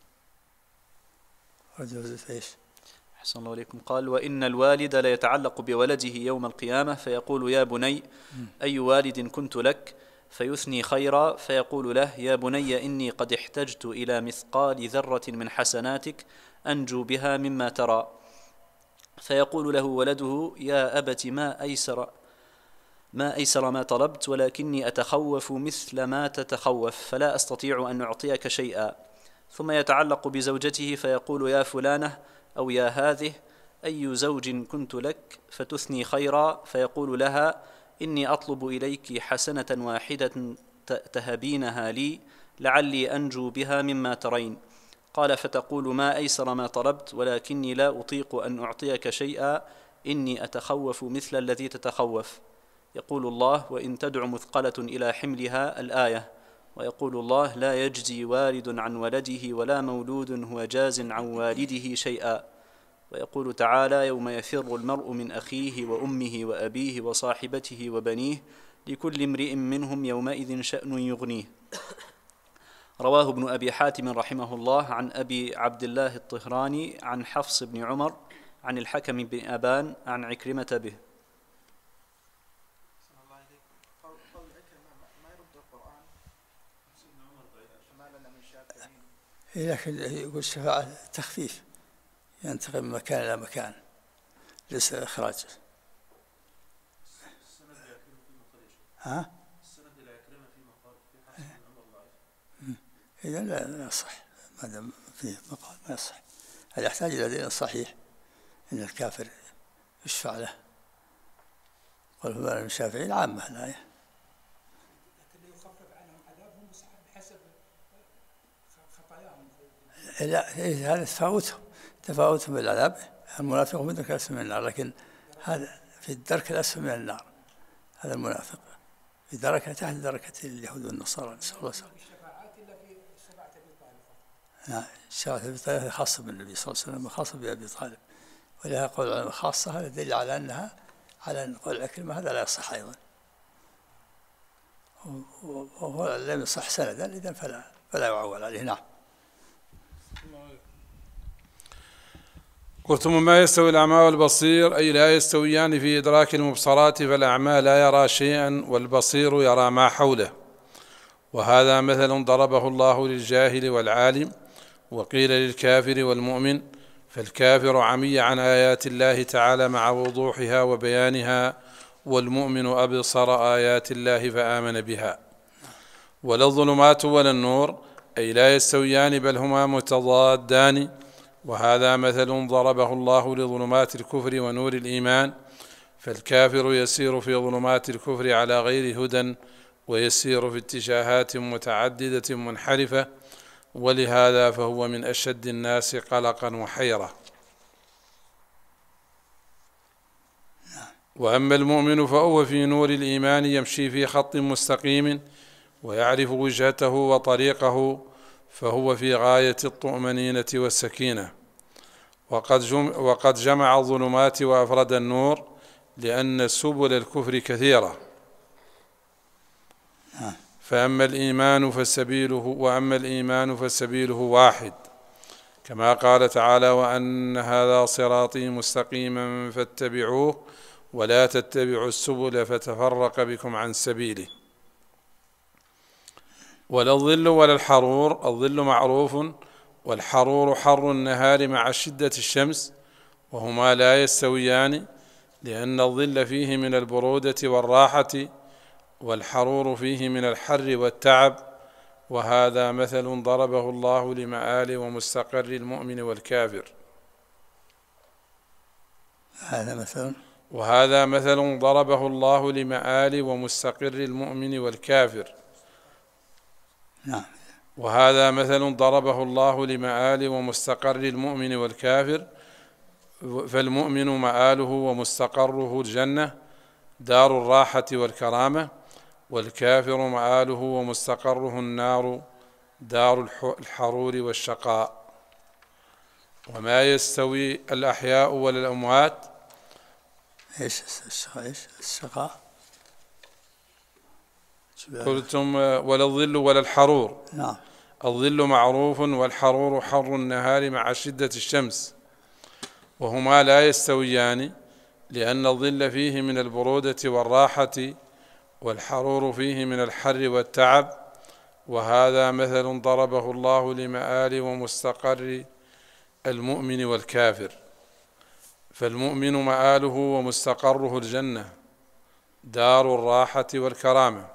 رجل وزوجه ايش؟ أحسن الله عليكم. قال وإن الوالد لا يتعلق بولده يوم القيامة فيقول يا بني أي والد كنت لك فيثني خيرا فيقول له يا بني إني قد احتجت إلى مثقال ذرة من حسناتك أنجو بها مما ترى. فيقول له ولده يا أبت ما أيسر ما أيسر ما طلبت ولكني أتخوف مثل ما تتخوف فلا أستطيع أن أعطيك شيئا. ثم يتعلق بزوجته فيقول يا فلانة أو يا هذه أي زوج كنت لك فتثني خيرا فيقول لها إني أطلب إليك حسنة واحدة تهبينها لي لعلي أنجو بها مما ترين. قال فتقول ما أيسر ما طلبت ولكني لا أطيق أن أعطيك شيئا إني أتخوف مثل الذي تتخوف. يقول الله وإن تدع مثقلة إلى حملها الآية. ويقول الله لا يجزي والد عن ولده ولا مولود هو جاز عن والده شيئا. ويقول تعالى يوم يفر المرء من أخيه وأمه وأبيه وصاحبته وبنيه لكل امرئ منهم يومئذ شأن يغنيه. رواه ابن أبي حاتم رحمه الله عن أبي عبد الله الطهراني عن حفص بن عمر عن الحكم بن أبان عن عكرمة به. لكن يقول الشفاعة تخفيف ينتقل من مكان إلى مكان ليس إخراج. ها؟ إذا لا لا يصح ما دام فيه مقال ما يصح. هذا يحتاج إلى دليل صحيح إن الكافر يشفع له. قال فما من الشافعين عامة الآية. لا هذا تفاوتهم تفاوتهم بالعذاب. المنافق في الدرك الأسفل من النار لكن هذا في الدرك الأسفل من النار. هذا المنافق في دركة تحت دركة اليهود والنصارى نسأل الله السلامة. نعم الشفاعة أبي طالب خاصة بالنبي صلى الله عليه وسلم خاصة بأبي طالب ولها قول العلماء خاصة. هذا دليل على أنها على قول عكرمة هذا لا يصح أيضا وهو لم يصح سندا إذن فلا فلا يعول عليه. نعم. قلتم ما يستوي الأعمى والبصير أي لا يستويان في إدراك المبصرات فالأعمى لا يرى شيئا والبصير يرى ما حوله. وهذا مثل ضربه الله للجاهل والعالم وقيل للكافر والمؤمن. فالكافر عمي عن آيات الله تعالى مع وضوحها وبيانها والمؤمن أبصر آيات الله فآمن بها. ولا الظلمات ولا النور أي لا يستويان بل هما متضادان. وهذا مثل ضربه الله لظلمات الكفر ونور الإيمان. فالكافر يسير في ظلمات الكفر على غير هدى ويسير في اتجاهات متعددة منحرفة ولهذا فهو من أشد الناس قلقا وحيرة. وأما المؤمن فهو في نور الإيمان يمشي في خط مستقيم ويعرف وجهته وطريقه فهو في غاية الطمأنينة والسكينة. وقد, جم وقد جمع الظلمات وأفرد النور لأن سبل الكفر كثيرة. فأما الإيمان فسبيله وأما الإيمان فسبيله واحد كما قال تعالى وأن هذا صراطي مستقيما فاتبعوه ولا تتبعوا السبل فتفرق بكم عن سبيله. ولا الظل ولا الحرور. الظل معروف والحرور حر النهار مع شدة الشمس وهما لا يستويان لأن الظل فيه من البرودة والراحة والحرور فيه من الحر والتعب. وهذا مثل ضربه الله لمآل ومستقر المؤمن والكافر. هذا مثل وهذا مثل ضربه الله لمآل ومستقر المؤمن والكافر. نعم. وهذا مثل ضربه الله لمآل ومستقر المؤمن والكافر، فالمؤمن مآله ومستقره الجنة دار الراحة والكرامة، والكافر مآله ومستقره النار دار الحرور والشقاء. وما يستوي الأحياء ولا الأموات. ايش الشقاء؟ قلتم ولا الظل ولا الحرور. نعم. الظل معروف، والحرور حر النهار مع شدة الشمس، وهما لا يستويان، لأن الظل فيه من البرودة والراحة، والحرور فيه من الحر والتعب. وهذا مثل ضربه الله لمآل ومستقر المؤمن والكافر، فالمؤمن مآله ومستقره الجنة دار الراحة والكرامة،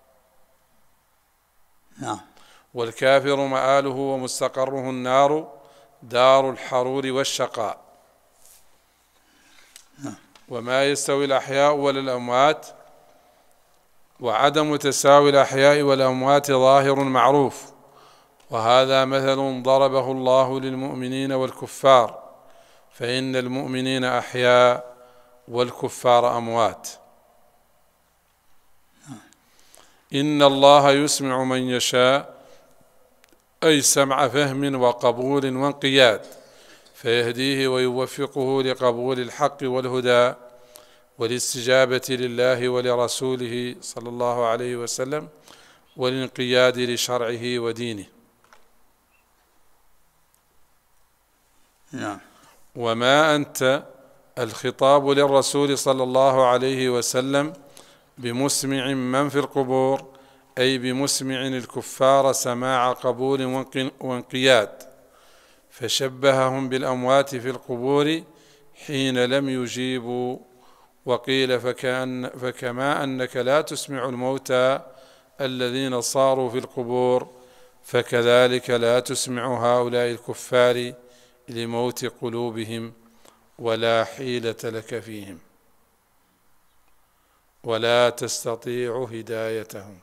نعم. والكافر مآله ومستقره النار دار الحرور والشقاء. نعم. وما يستوي الأحياء ولا الأموات. وعدم تساوي الأحياء والأموات ظاهر معروف، وهذا مثل ضربه الله للمؤمنين والكفار، فإن المؤمنين أحياء والكفار أموات. إن الله يسمع من يشاء، أي سمع فهم وقبول وانقياد، فيهديه ويوفقه لقبول الحق والهدى والاستجابة لله ولرسوله صلى الله عليه وسلم، والانقياد لشرعه ودينه. نعم. وما أنت الخطاب للرسول صلى الله عليه وسلم بمسمع من في القبور، أي بمسمع الكفار سماع قبول وانقياد، فشبههم بالأموات في القبور حين لم يجيبوا. وقيل فكأن فكما أنك لا تسمع الموتى الذين صاروا في القبور، فكذلك لا تسمع هؤلاء الكفار لموت قلوبهم، ولا حيلة لك فيهم، ولا تستطيع هدايتهم.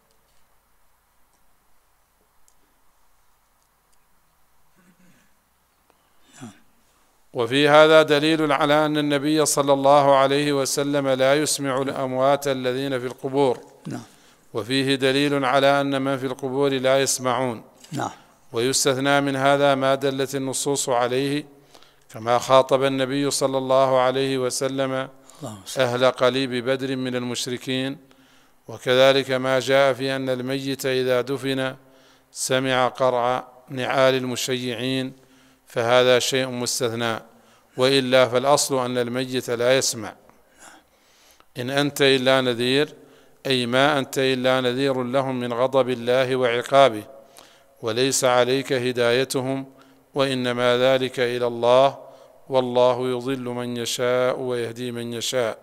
وفي هذا دليل على أن النبي صلى الله عليه وسلم لا يسمع الأموات الذين في القبور. نعم. وفيه دليل على أن من في القبور لا يسمعون. نعم. ويستثنى من هذا ما دلت النصوص عليه، كما خاطب النبي صلى الله عليه وسلم أهل قليب بدر من المشركين، وكذلك ما جاء في أن الميت إذا دفن سمع قرع نعال المشيعين، فهذا شيء مستثنى، وإلا فالأصل أن الميت لا يسمع. إن أنت إلا نذير، أي ما أنت إلا نذير لهم من غضب الله وعقابه، وليس عليك هدايتهم، وإنما ذلك إلى الله، والله يضل من يشاء ويهدي من يشاء.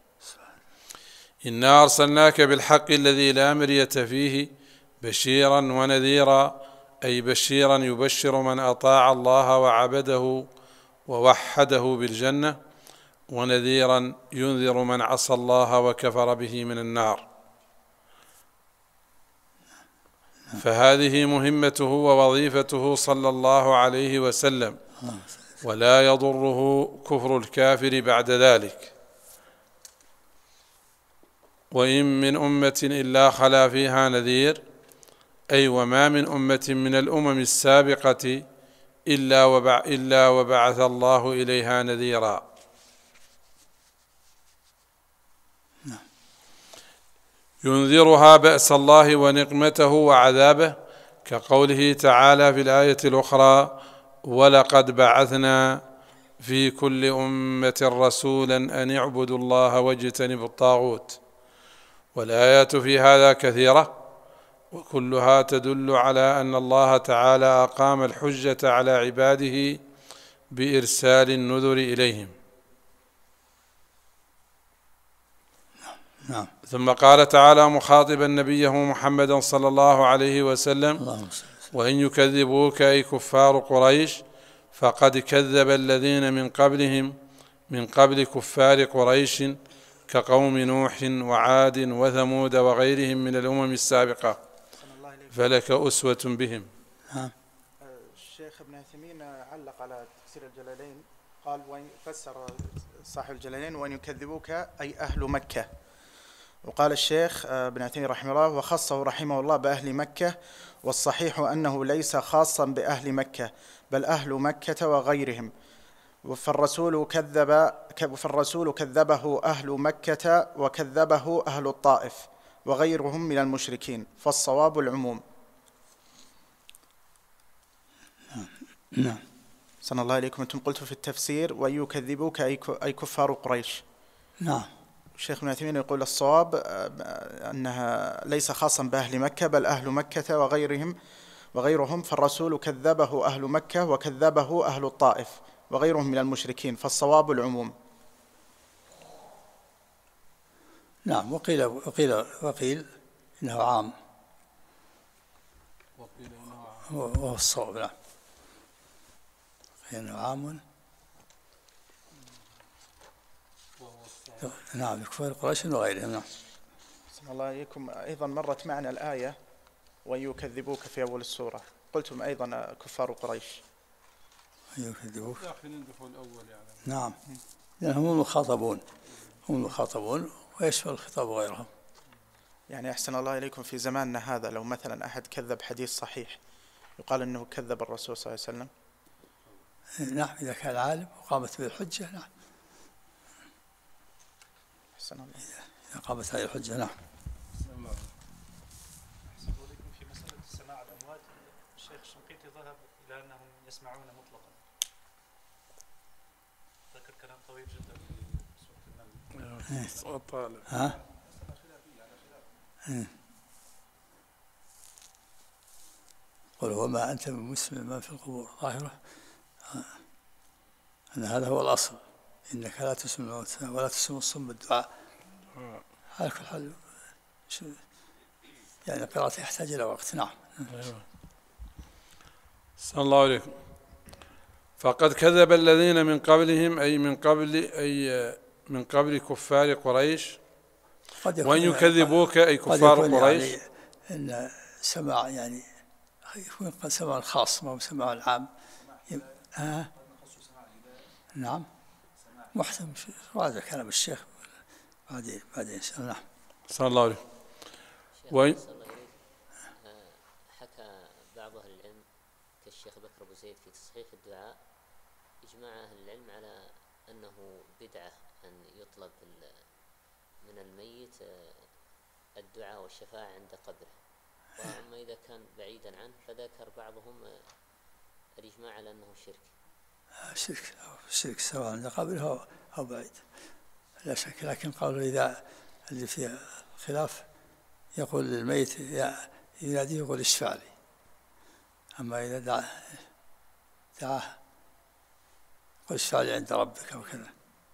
إنا أرسلناك بالحق الذي لا مرية فيه بشيرا ونذيرا، أي بشيرا يبشر من أطاع الله وعبده ووحده بالجنة، ونذيرا ينذر من عصى الله وكفر به من النار. فهذه مهمته ووظيفته صلى الله عليه وسلم، ولا يضره كفر الكافر بعد ذلك. وإن من أمة إلا خلا فيها نذير، أي وما من أمة من الأمم السابقة إلا, وبع إلا وبعث الله إليها نذيرا. ينذرها بأس الله ونقمته وعذابه، كقوله تعالى في الآية الأخرى: ولقد بعثنا في كل أمة رسولا أن اعبدوا الله واجتنبوا الطاغوت. والآيات في هذا كثيرة، وكلها تدل على أن الله تعالى أقام الحجة على عباده بإرسال النذر إليهم. نعم. ثم قال تعالى مخاطبا نبيه محمدا صلى الله عليه وسلم: وإن يكذبوك أي كفار قريش فقد كذب الذين من قبلهم من قبل كفار قريش كقوم نوح وعاد وثمود وغيرهم من الأمم السابقة فلك أسوة بهم. الشيخ ابن عثيمين علق على تفسير الجلالين، قال وإن فسر صاحب الجلالين وإن يكذبوك أي أهل مكة. وقال الشيخ ابن عثيمين رحمه الله وخصه رحمه الله بأهل مكة، والصحيح أنه ليس خاصا بأهل مكة بل أهل مكة وغيرهم، فالرسول كذب فالرسول كذبه أهل مكة وكذبه أهل الطائف وغيرهم من المشركين، فالصواب العموم. نعم. صلى الله عليكم. أنتم قلتوا في التفسير ويكذبوك أي كفار قريش. نعم. الشيخ ابن عثيمين يقول الصواب أنها ليس خاصا بأهل مكة بل أهل مكة وغيرهم وغيرهم فالرسول كذبه أهل مكة وكذبه أهل الطائف وغيرهم من المشركين، فالصواب العموم. نعم. وقيل وقيل وقيل إنه عام وهو الصواب. نعم. إنه عام نعم كفار قريش وغيرهم. نعم. بسم الله عليكم. أيضا مرت معنا الآية ويكذبوك في أول السورة، قلتم أيضا كفار قريش. يكذبوك داخلين دخول أول يعني. نعم، لأنهم هم المخاطبون هم المخاطبون ويشمل الخطاب غيرهم. يعني أحسن الله إليكم في زماننا هذا لو مثلا أحد كذب حديث صحيح يقال أنه كذب الرسول صلى الله عليه وسلم؟ نعم، إذا كان عالم وقامت به الحجة. نعم. أحسن الله. إذا قامت هذه الحجة. نعم. أحسن الله إليكم في مسألة سماع الأموات، الشيخ الشنقيطي ذهب إلى أنهم يسمعون مطلقا، ذكر كلام طويل جدا في سورة النمل. طالب. ها؟ قل وما أنت بمسمع من في القبور، ظاهرة أن هذا هو الأصل، إنك لا تسمع الموتى ولا تسمع الصم الدعاء. على كل حال يعني قراءته يحتاج إلى وقت. نعم. صلى الله عليكم. فقد كذب الذين من قبلهم أي من قبل أي من قبل كفار قريش. وإن يكذبوك أي كفار قريش. يعني إن سماع يعني يكون سماع خاص ما هو سماع العام. آه. نعم. محسن راجع كلام الشيخ بعدين بعدين. نعم. صلى الله عليه. وإن حكى بعض أهل العلم كالشيخ بكر أبو زيد في تصحيح الدعاء إجماع أهل العلم على أنه بدعة أن يطلب من الميت الدعاء والشفاعة عند قبره، وأما إذا كان بعيدا عنه فذكر بعضهم الإجماع على أنه شرك. شرك أو شرك سواء عند قبره أو بعيد لا شك، لكن قالوا إذا اللي فيه خلاف يقول للميت يناديه يقول اشفع لي، أما إذا دعاه دعاه يقول اشفع لي عند ربك أو كذا.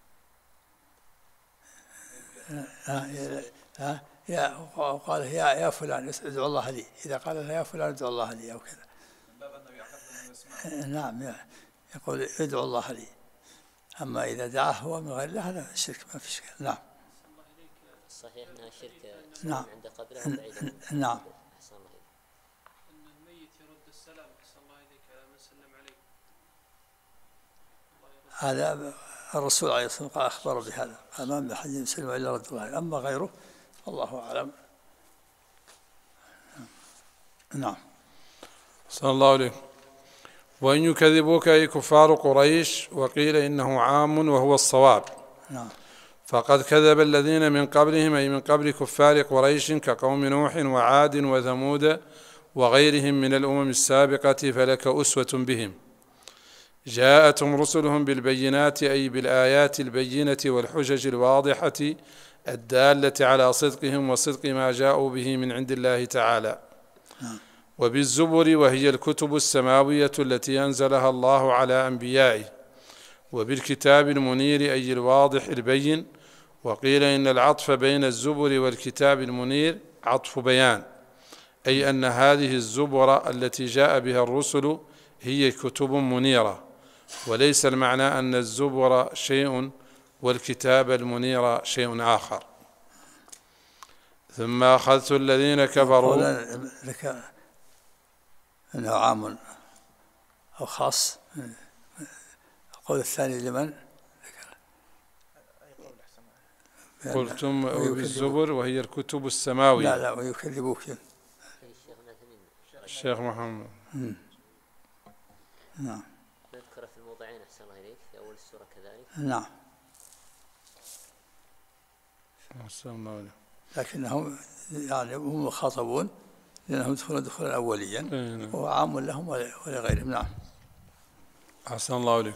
ها يا وقال يا يا فلان ادعو الله لي، إذا قال له يا فلان ادعو الله لي أو كذا. نعم، يقول ادعو الله لي. أما إذا دعاه هو من غير الله هذا شرك ما في شيء. نعم. صحيح أنها شرك. نعم. عند قبره وبعيدا. نعم. أحسن الله إليك. أن الميت يرد السلام أحسن الله إليك على من سلم عليه. هذا الرسول عليه الصلاة والسلام أخبر بهذا، قال ما من أحد يسلم إلا رد الله، أما غيره والله أعلم. نعم. صلى الله عليه. وإن يكذبوك أي كفار قريش، وقيل إنه عام وهو الصواب. نعم. فقد كذب الذين من قبلهم أي من قبل كفار قريش كقوم نوح وعاد وثمود وغيرهم من الأمم السابقة فلك أسوة بهم. جاءتهم رسلهم بالبينات أي بالآيات البينة والحجج الواضحة الدالة على صدقهم وصدق ما جاءوا به من عند الله تعالى. وبالزبر وهي الكتب السماوية التي أنزلها الله على أنبيائه. وبالكتاب المنير أي الواضح البين. وقيل إن العطف بين الزبر والكتاب المنير عطف بيان، أي أن هذه الزبر التي جاء بها الرسل هي كتب منيرة، وليس المعنى أن الزبر شيء والكتاب المنير شيء آخر. ثم أخذت الذين كفروا لك أنه عام أو خاص. القول الثاني لمن؟ قلتم بالزبر وهي الكتب السماوية. لا لا ويكذبوك. الشيخ محمد. نعم. نذكر في الموضعين أحسن الله إليك في أول السورة كذلك. نعم. أحسن الله إليك. لكنهم يعني هم مخاطبون لأنهم يدخلون دخولا أوليا وهو عام لهم ولغيرهم. نعم. أحسن الله إليك.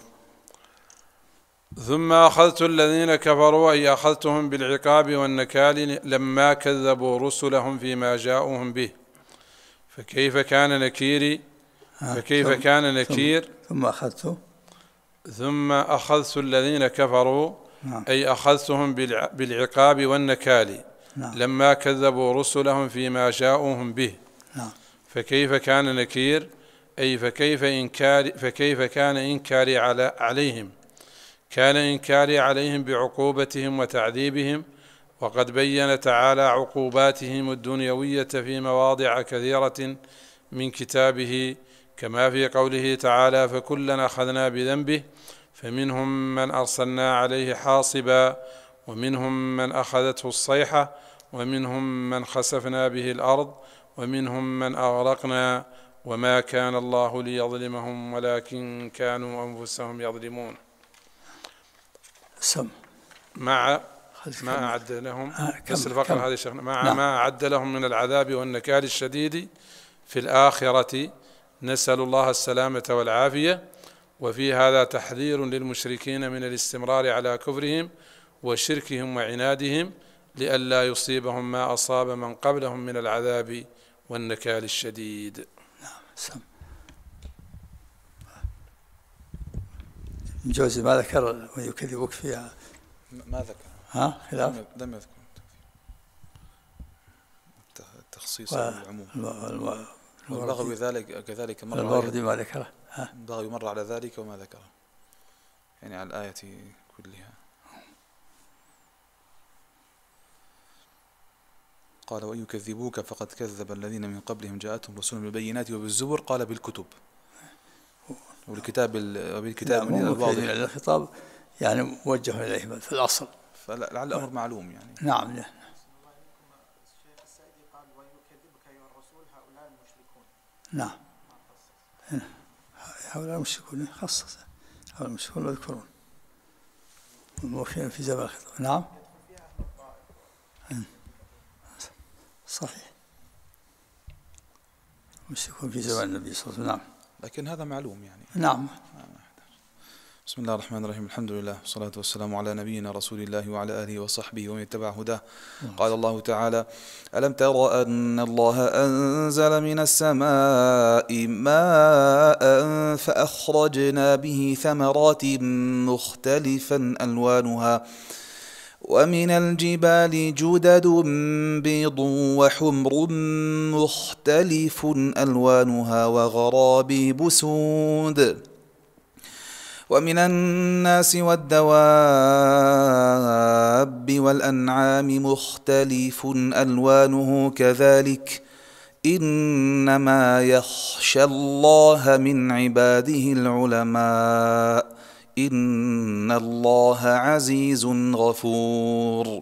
ثم أخذت الذين كفروا أي أخذتهم بالعقاب والنكال لما كذبوا رسلهم فيما جاءوهم به، فكيف كان نكيري فكيف كان نكير. ثم أخذت ثم أخذت الذين كفروا أي أخذتهم بالعقاب والنكال لما كذبوا رسلهم فيما جاءوهم به، فكيف كان نكير أي فكيف إنكار فكيف كان إنكاري على عليهم كان إنكاري عليهم بعقوبتهم وتعذيبهم. وقد بين تعالى عقوباتهم الدنيوية في مواضع كثيرة من كتابه، كما في قوله تعالى: فكلا أخذنا بذنبه فمنهم من أرسلنا عليه حاصبا ومنهم من أخذته الصيحة ومنهم من خسفنا به الأرض ومنهم من أغرقنا وما كان الله ليظلمهم ولكن كانوا أنفسهم يظلمون. سم مع ما أعد لهم بس الفقرة هذه شيخنا مع نعم. ما أعد لهم من العذاب والنكال الشديد في الآخرة، نسأل الله السلامة والعافية. وفي هذا تحذير للمشركين من الاستمرار على كفرهم وشركهم وعنادهم لئلا يصيبهم ما أصاب من قبلهم من العذاب والنكال الشديد. نعم. سم جوزي ما ذكر ويكذبك فيها. ما ذكر. ها خلاف لم يذكر التخصيص والعموم. والبغوي ذلك كذلك مر الوردي ما ذكره. البغوي مر على ذلك وما ذكره، يعني على الآية كلها. قال: وإن يكذبوك فقد كذب الذين من قبلهم جاءتهم رسلهم بالبينات وبالزبر، قال بالكتب والكتاب وبالكتاب من الواضح. يعني الخطاب يعني موجه إليهم في الأصل، فلعل الأمر معلوم يعني. نعم. لا. الشيخ السعدي قال: ويكذبك أيها الرسول هؤلاء المشركون. نعم. هؤلاء المشركون خصص هؤلاء المشركون يذكرون موفين في زمن الخطاب. نعم صحيح، المشركون في زمن النبي صلى الله عليه وسلم. نعم. لكن هذا معلوم يعني. نعم. بسم الله الرحمن الرحيم، الحمد لله والصلاة والسلام على نبينا رسول الله وعلى آله وصحبه ومن اتبع هداه. قال الله تعالى: ألم تر أن الله أنزل من السماء ماء فأخرجنا به ثمرات مختلفا ألوانها ومن الجبال جدد بيض وحمر مختلف ألوانها وغرابيب سود ومن الناس والدواب والأنعام مختلف ألوانه كذلك إنما يخشى الله من عباده العلماء إن الله عزيز غفور.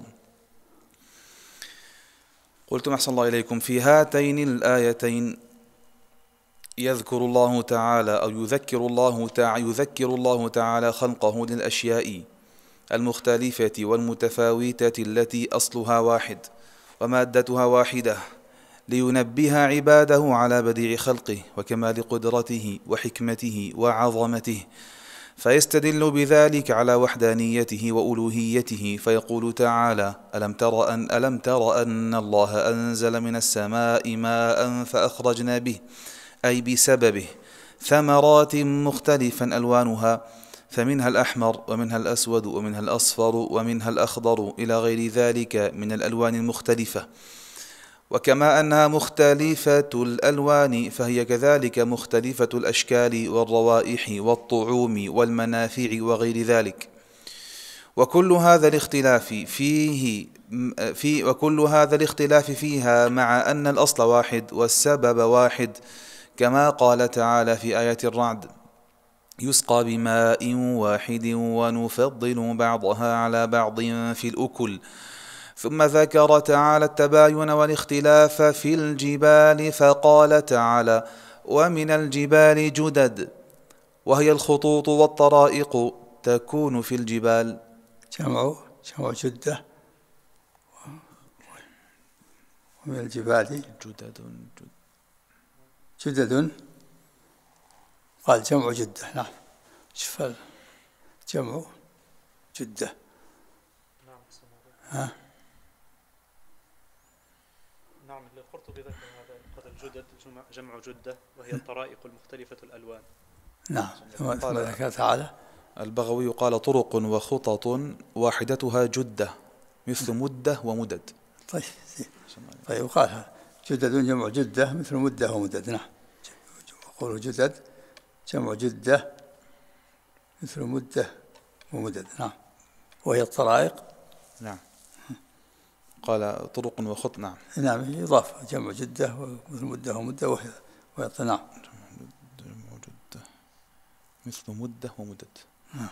قلتم أحسن الله إليكم في هاتين الآيتين يذكر الله تعالى أو يذكر الله تعالى يذكر الله تعالى خلقه للأشياء المختلفة والمتفاوتة التي أصلها واحد ومادتها واحدة لينبه عباده على بديع خلقه وكمال قدرته وحكمته وعظمته، فيستدل بذلك على وحدانيته وألوهيته، فيقول تعالى: ألم تر أن ألم تر أن الله أنزل من السماء ماء فأخرجنا به، أي بسببه، ثمرات مختلفا ألوانها، فمنها الأحمر ومنها الأسود ومنها الأصفر ومنها الأخضر إلى غير ذلك من الألوان المختلفة. وكما أنها مختلفة الألوان فهي كذلك مختلفة الأشكال والروائح والطعوم والمنافع وغير ذلك. وكل هذا الاختلاف فيه في وكل هذا الاختلاف فيها مع أن الأصل واحد والسبب واحد، كما قال تعالى في آية الرعد: يسقى بماء واحد ونفضل بعضها على بعض في الأكل. ثم ذكر تعالى التباين والاختلاف في الجبال، فقال تعالى: ومن الجبال جدد، وهي الخطوط والطرائق تكون في الجبال. جمع جمع جدة. ومن الجبال جدد جدد، قال جمع جدة. نعم، شوف جمع جدة. نعم. ها؟ نعم، القرطبي ذكر هذا قال الجدد جمع جدة، وهي الطرائق المختلفة الألوان. نعم. ثم ذكر تعالى: البغوي قال: طرق وخطط واحدتها جدة مثل مدة ومدد. طيب طيب وقال جدد جمع جدة مثل مدة ومدد. نعم، يقول جدد جمع جدة مثل مدة ومدد. نعم، وهي الطرائق. نعم، قال طرق وخط. نعم نعم، إضافة جمع جدة مثل مدة ومدة وهي وهي نعم جمع جدة مثل مدة ومدد. نعم.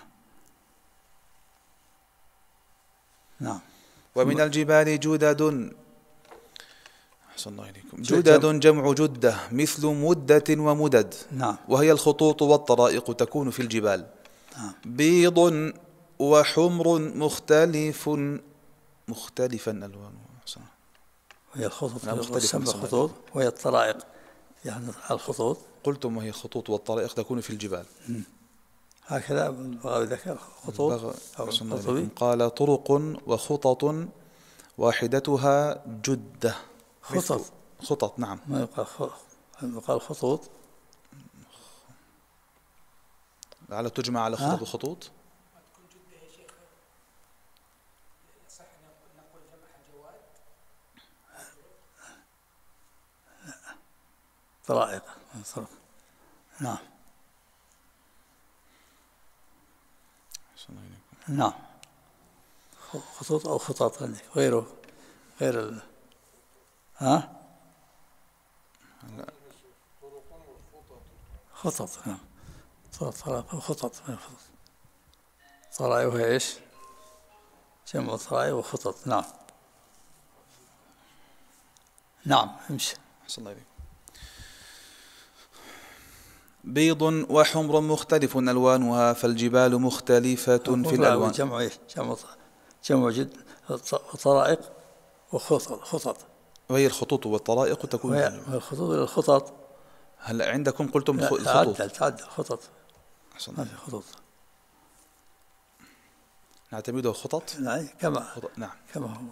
نعم. ومن الجبال جدد، أحسن الله إليكم، جدد جمع جدة مثل مدة ومدد. نعم. وهي الخطوط والطرائق تكون في الجبال. نعم. بيض وحمر مختلف مختلفا ألوانه. وهي الخطوط مختلفة الخطوط، وهي الطرائق يعني الخطوط. قلتم وهي الخطوط والطرائق تكون في الجبال. م. هكذا البغوي ذكر خطوط أو الخطوبي. قال: طرق وخطط واحدتها جدة. خطط خطط. نعم، ما يقال يقال خطوط. لعل تجمع على خطط وخطوط. طرائق. نعم. نعم، خطوط أو خطط غيره غير ال... ها؟ خطط. نعم، طرائق وخطط. طرائق وهي إيش؟ جمع طرائق وخطط. نعم. نعم، امشي. أحسن الله إليك. بيض وحمر مختلف ألوانها، فالجبال مختلفة في الألوان. جمع إيش؟ جمع جمع جد طرائق وخطط. خطط وهي الخطوط والطرائق تكون. وهي الخطوط والخطط. هل عندكم قلتم الخطوط؟ تعدل تعدل خطط. ما في خطوط. نعتمده خطط. نعم، كما نعم كما هو.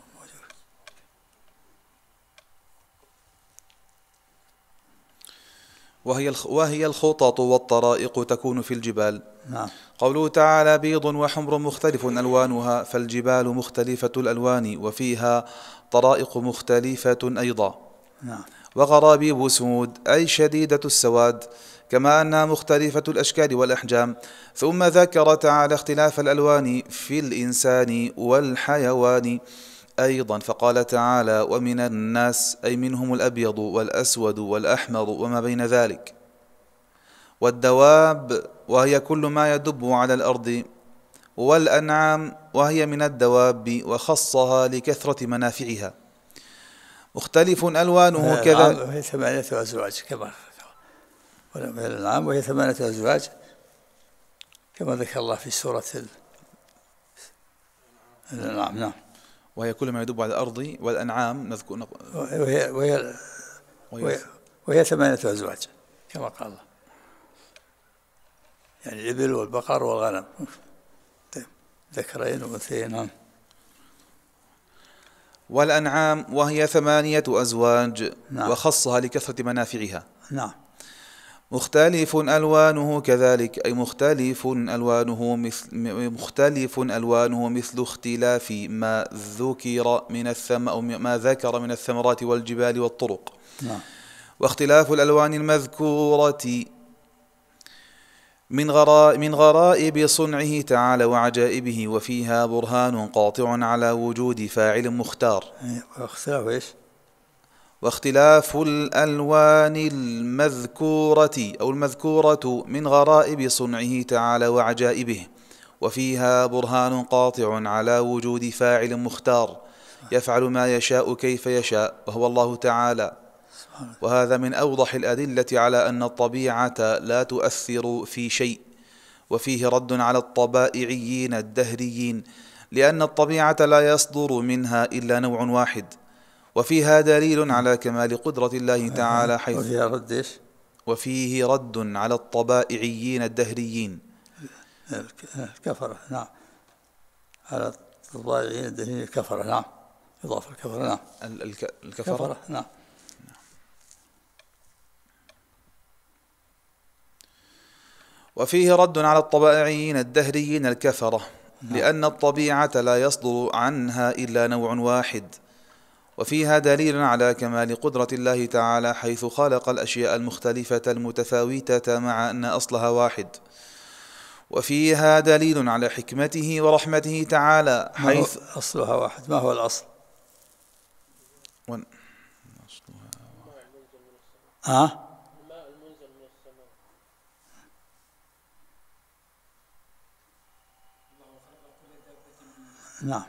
وهي وهي الخطط والطرائق تكون في الجبال. نعم. قوله تعالى: بيض وحمر مختلف ألوانها، فالجبال مختلفة الألوان وفيها طرائق مختلفة أيضا. نعم. وغرابيب سود أي شديدة السواد، كما أنها مختلفة الأشكال والأحجام. ثم ذكر تعالى اختلاف الألوان في الإنسان والحيوان أيضا، فقال تعالى: ومن الناس أي منهم الأبيض والأسود والأحمر وما بين ذلك. والدواب وهي كل ما يدب على الأرض، والأنعام وهي من الدواب وخصها لكثرة منافعها. مختلف ألوانه كذا. وهي ثمانية أزواج كما الأنعام، وهي ثمانية أزواج كما ذكر الله في سورة الأنعام. نعم. وهي كل ما يدب على الأرض، والأنعام نذكر وهي وهي وهي, وهي ثمانية أزواج كما قال الله، يعني الإبل والبقر والغنم، ذكرين وأنثيين. نعم. والأنعام وهي ثمانية أزواج. نعم. وخصها لكثرة منافعها. نعم. مختلف ألوانه كذلك أي مختلف ألوانه مثل مختلف ألوانه مثل اختلاف ما ذكر من الثم أو ما ذكر من الثمرات والجبال والطرق. نعم. واختلاف الألوان المذكورة من غرائب, من غرائب صنعه تعالى وعجائبه، وفيها برهان قاطع على وجود فاعل مختار. واختلاف إيش؟ واختلاف الألوان المذكورة أو المذكورة من غرائب صنعه تعالى وعجائبه، وفيها برهان قاطع على وجود فاعل مختار يفعل ما يشاء كيف يشاء، وهو الله تعالى. وهذا من أوضح الأدلة على أن الطبيعة لا تؤثر في شيء. وفيه رد على الطبائعيين الدهريين، لأن الطبيعة لا يصدر منها إلا نوع واحد. وفيها دليل على كمال قدرة الله تعالى، حيث وفيها رد إيش؟ وفيه رد على الطبائعيين الدهريين الكفرة. نعم، على الطبائعيين الدهريين الكفرة. نعم، إضافة الكفرة. نعم، الكفرة. الكفرة. نعم. وفيه رد على الطبائعيين الدهريين الكفرة، لأن الطبيعة لا يصدر عنها إلا نوع واحد. وفيها دليل على كمال قدرة الله تعالى، حيث خلق الأشياء المختلفة المتفاوتة مع أن أصلها واحد. وفيها دليل على حكمته ورحمته تعالى، حيث أصلها واحد. ما هو الأصل؟ ون... ها؟ نعم،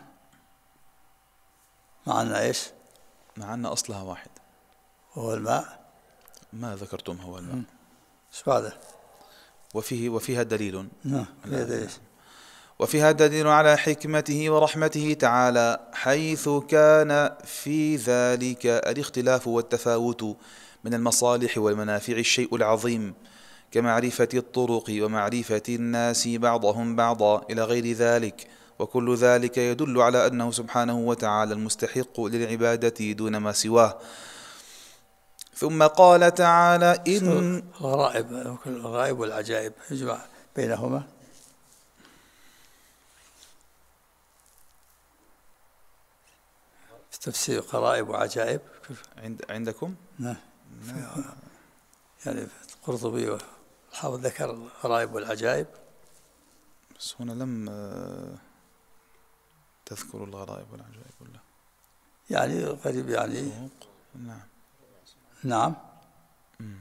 مع أن إيش؟ مع أن أصلها واحد، وهو الماء. ما ذكرتم هو الماء. إيش بعده؟ وفيه وفيها دليل. نعم، فيها دليل. وفيها دليل على حكمته ورحمته تعالى، حيث كان في ذلك الاختلاف والتفاوت من المصالح والمنافع الشيء العظيم، كمعرفة الطرق ومعرفة الناس بعضهم بعضا إلى غير ذلك. وكل ذلك يدل على أنه سبحانه وتعالى المستحق للعبادة دون ما سواه. ثم قال تعالى: إن الغرائب الغرائب والعجائب يجمع بينهما. في تفسير غرائب وعجائب عند عندكم؟ نعم، يعني القرطبي والحافظ ذكر الغرائب والعجائب، بس هنا لم تذكر الغرائب والعجائب ولا؟ يعني قريب يعني. نعم. نعم. مم.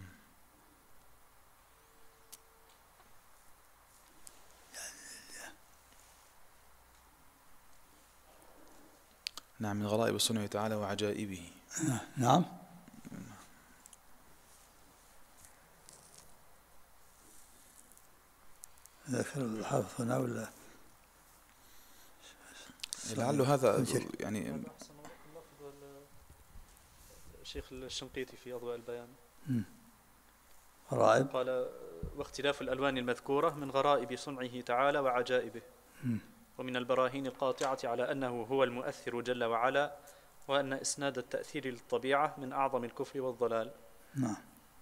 نعم، من غرائب صنعه تعالى وعجائبه. نعم. ذكر الحافظ هنا ولا؟ لعل هذا يعني الشيخ الشنقيطي في أضواء البيان غرائب قال: واختلاف الألوان المذكورة من غرائب صنعه تعالى وعجائبه، ومن البراهين القاطعة على أنه هو المؤثر جل وعلا، وأن إسناد التأثير للطبيعة من أعظم الكفر والضلال. نعم،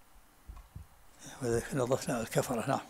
وذلك نضفنا الكفرة. نعم.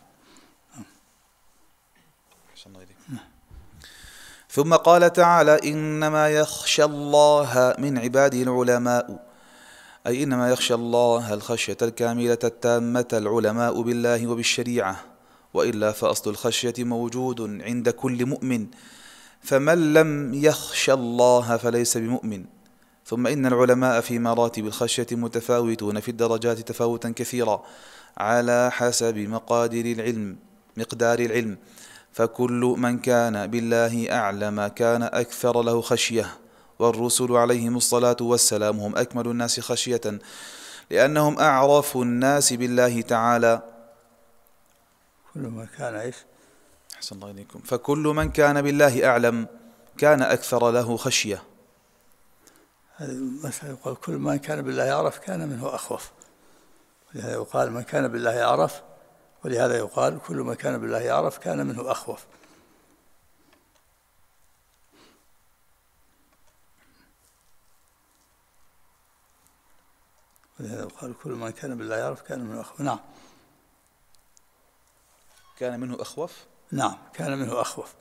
ثم قال تعالى: إنما يخشى الله من عباده العلماء، أي إنما يخشى الله الخشية الكاملة التامة العلماء بالله وبالشريعة، وإلا فأصل الخشية موجود عند كل مؤمن، فمن لم يخشى الله فليس بمؤمن. ثم إن العلماء في مراتب الخشية متفاوتون في الدرجات تفاوتا كثيرا على حسب مقادير العلم مقدار العلم، فكل من كان بالله أعلم كان أكثر له خشية، والرسل عليهم الصلاة والسلام هم أكمل الناس خشية، لأنهم أعرف الناس بالله تعالى. كل من كان إيش؟ أحسن الله إليكم. فكل من كان بالله أعلم كان أكثر له خشية. هذه مثلا يقول: كل من كان بالله يعرف كان منه أخوف، ولهذا يقال: من كان بالله يعرف، ولهذا يقال: كل من كان بالله يعرف كان منه أخوف. ولهذا يقال: كل من كان بالله يعرف كان منه أخوف. نعم. كان منه أخوف. نعم، كان منه أخوف.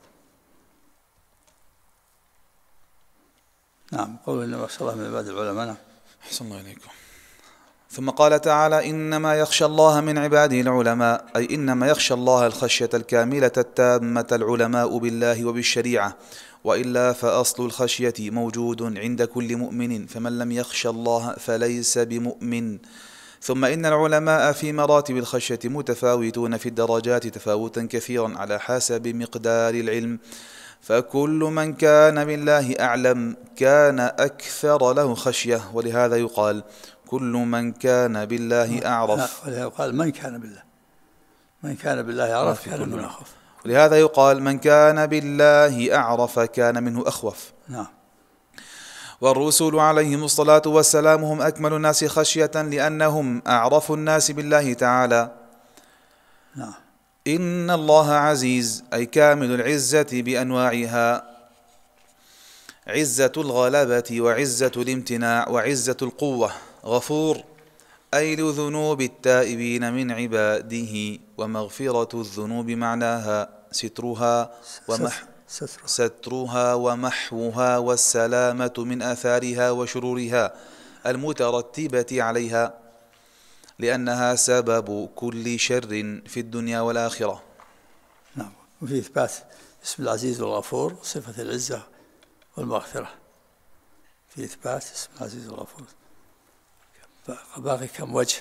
نعم، قول إنما يخشى الله من عباد العلماء. نعم. أحسن الله إليكم. ثم قال تعالى: إنما يخشى الله من عباده العلماء، أي إنما يخشى الله الخشية الكاملة التامة العلماء بالله وبالشريعة، وإلا فأصل الخشية موجود عند كل مؤمن، فمن لم يخشى الله فليس بمؤمن. ثم إن العلماء في مراتب الخشية متفاوتون في الدرجات تفاوتا كثيرا على حسب مقدار العلم، فكل من كان بالله أعلم كان أكثر له خشية، ولهذا يقال كل من كان بالله أعرف. ولهذا يقال من كان بالله من كان بالله أعرف كان منه أخوف. ولهذا يقال من كان بالله أعرف كان منه أخوف. نعم. والرسل عليهم الصلاة والسلام هم أكمل الناس خشية لأنهم أعرف الناس بالله تعالى. نعم. إن الله عزيز، أي كامل العزة بأنواعها: عزة الغلبة وعزة الامتناع وعزة القوة. غفور، أي لذنوب التائبين من عباده، ومغفرة الذنوب معناها سترها ومح سترها ومحوها والسلامة من آثارها وشرورها المترتبة عليها، لأنها سبب كل شر في الدنيا والآخرة. نعم. وفي إثبات اسم العزيز والغفور صفة العزة والمغفرة، في إثبات اسم العزيز والغفور. باقي كم وجه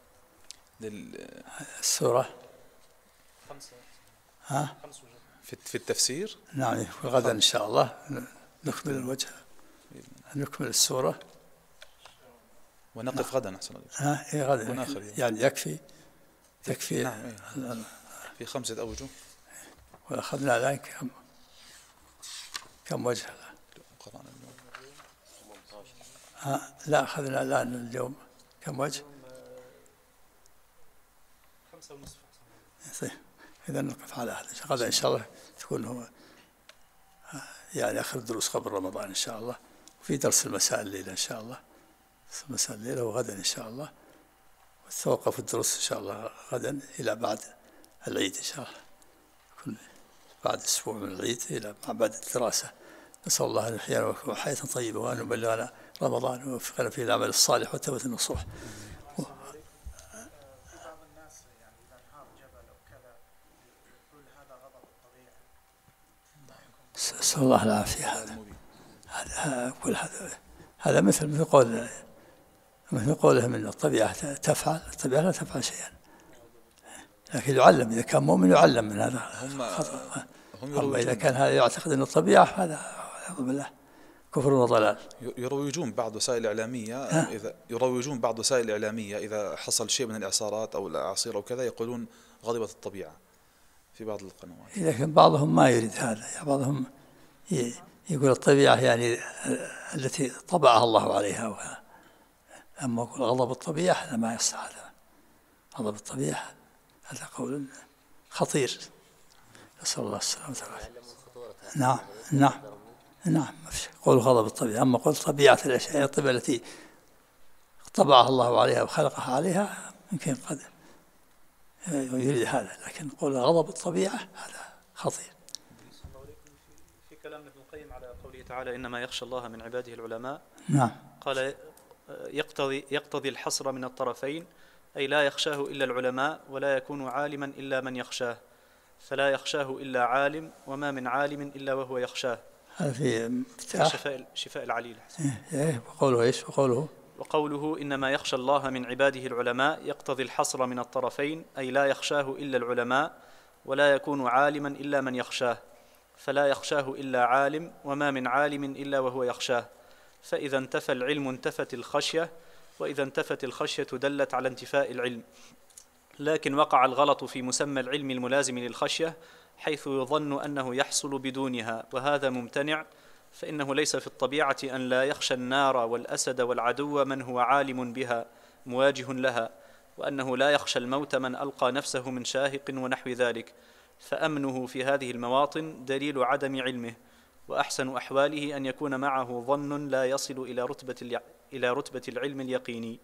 السورة؟ خمسة. ها؟ خمس وجه في التفسير. نعم. غدا إن شاء الله نكمل الوجه، نكمل السورة ونقف غدا. أحسن. ها؟ إيه غدا يعني يكفي تكفي. نعم. في خمسة أوجه. وأخذنا الآن كم كم وجه؟ ها؟ لا أخذنا الآن اليوم كم وجه؟ خمسة ونصف. طيب إذا نقف على هذا غدا إن شاء الله، تكون هو يعني آخر دروس قبل رمضان إن شاء الله. وفي درس المساء الليلة إن شاء الله، درس المساء الليلة وغدا إن شاء الله، وتوقف الدروس إن شاء الله غدا إلى بعد العيد إن شاء الله، كل بعد أسبوع من العيد إلى بعد الدراسة. نسأل الله أن يحيينا حياة طيبة، وأن يبلغنا رمضان ويوفقنا فيه العمل الصالح والتوبة النصوح. نسأل الله العافية. هذا هذا كل هذا هذا مثل مثل قول مثل قولهم ان الطبيعة تفعل، الطبيعة لا تفعل شيئا، لكن يعلم إذا كان مؤمن يعلم من هذا خطأ. أما إذا كان هذا يعتقد أن الطبيعة هذا أعوذ بالله كفر وضلال. يروجون بعض وسائل الإعلامية إذا يروجون بعض وسائل الإعلامية إذا حصل شيء من الإعصارات أو الأعاصير أو كذا يقولون غضبت الطبيعة في بعض القنوات. لكن بعضهم ما يريد هذا، يعني بعضهم يقول الطبيعة يعني التي طبعها الله عليها، أما يقول غضب الطبيعة هذا ما يصح. هذا غضب الطبيعة هذا قول خطير، نسأل الله السلامة والعافية. نعم نعم نعم. قول غضب الطبيعة، أما قول طبيعة الأشياء الطبيعة التي طبعها الله عليها وخلقها عليها يمكن قد يريد هذا، لكن قول غضب الطبيعة هذا خطير. في كلام ابن القيم على قوله تعالى إنما يخشى الله من عباده العلماء، نعم، قال يقتضي يقتضي الحصر من الطرفين، أي لا يخشاه إلا العلماء ولا يكون عالما إلا من يخشاه، فلا يخشاه إلا عالم وما من عالم إلا وهو يخشاه. هذا في مفتاح شفاء شفاء العليل. إيه وقوله إيش؟ وقوله وقوله إنما يخشى الله من عباده العلماء يقتضي الحصر من الطرفين، أي لا يخشاه إلا العلماء ولا يكون عالما إلا من يخشاه، فلا يخشاه إلا عالم وما من عالم إلا وهو يخشاه، فإذا انتفى العلم انتفت الخشية، وإذا انتفت الخشية دلت على انتفاء العلم. لكن وقع الغلط في مسمى العلم الملازم للخشية، حيث يظن أنه يحصل بدونها، وهذا ممتنع، فإنه ليس في الطبيعة أن لا يخشى النار والأسد والعدو من هو عالم بها مواجه لها، وأنه لا يخشى الموت من ألقى نفسه من شاهق ونحو ذلك، فأمنه في هذه المواطن دليل عدم علمه، وأحسن أحواله أن يكون معه ظن لا يصل إلى رتبة إلى رتبة العلم اليقيني.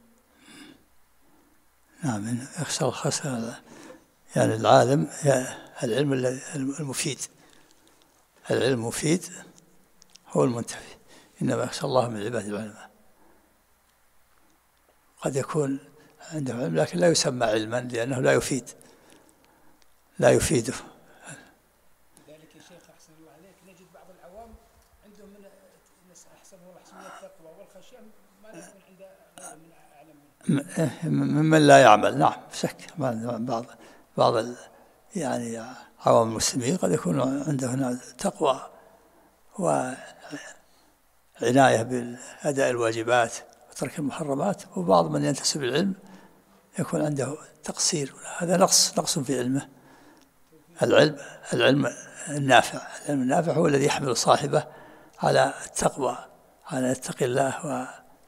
نعم، يخشى الخشى يعني العالم، العلم المفيد، العلم المفيد هو المنتفي. إنما يخشى الله من عباد العلماء. قد يكون عنده علم لكن لا يسمى علما لأنه لا يفيد لا يفيده. لذلك يا شيخ أحسن الله عليك نجد بعض العوام عندهم من أحسن الله أحسن التقوى والخشية ما يكون عنده غير من أعلم منه. ممن لا يعمل، نعم شك. بعض بعض يعني عوام المسلمين قد يكون عنده تقوى وعناية بأداء الواجبات وترك المحرمات، وبعض من ينتسب العلم يكون عنده تقصير، هذا نقص نقص في علمه. العلم العلم النافع العلم النافع هو الذي يحمل صاحبه على التقوى، على يتقي الله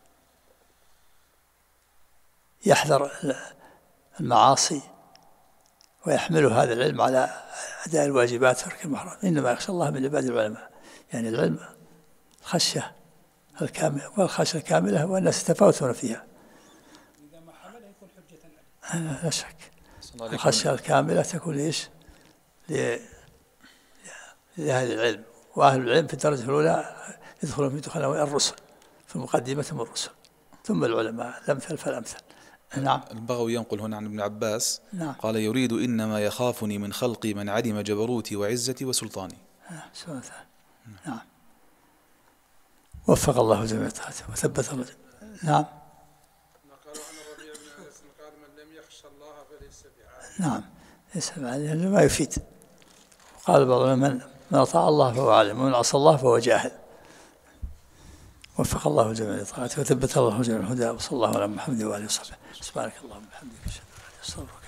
ويحذر المعاصي، ويحمل هذا العلم على أداء الواجبات وترك المحرم. إنما يخشى الله من عباد العلماء، يعني العلم الخشية الكاملة، والخشية الكاملة والناس يتفاوتون فيها. إذا ما حمله يكون حجة عليه. لا شك. الخشية الكاملة تكون إيش؟ لأهل العلم، وأهل العلم في الدرجة الأولى يدخلون في دخول الرسل، في مقدمة من الرسل، ثم العلماء الأمثل فالأمثل. نعم. البغوي ينقل هنا عن ابن عباس نعم. قال: يريد إنما يخافني من خلقي من علم جبروتي وعزتي وسلطاني. نعم. نعم. وفق الله جميع طاعته وثبت الله. نعم. قالوا عن الربيع بن أنس قال: من لم يخشى الله فليس بعالم. نعم ليس بعالم لأنه ما يفيد. قال بعض من من أطاع الله فهو عالم ومن عصى الله فهو جاهل. وفق الله جميع طاعته وثبت الله جميع الهدى، وصلى الله على محمد وآله وصحبه. سبحانك اللهم وبحمدك أشهد أن لا إله إلا أنت أستغفرك.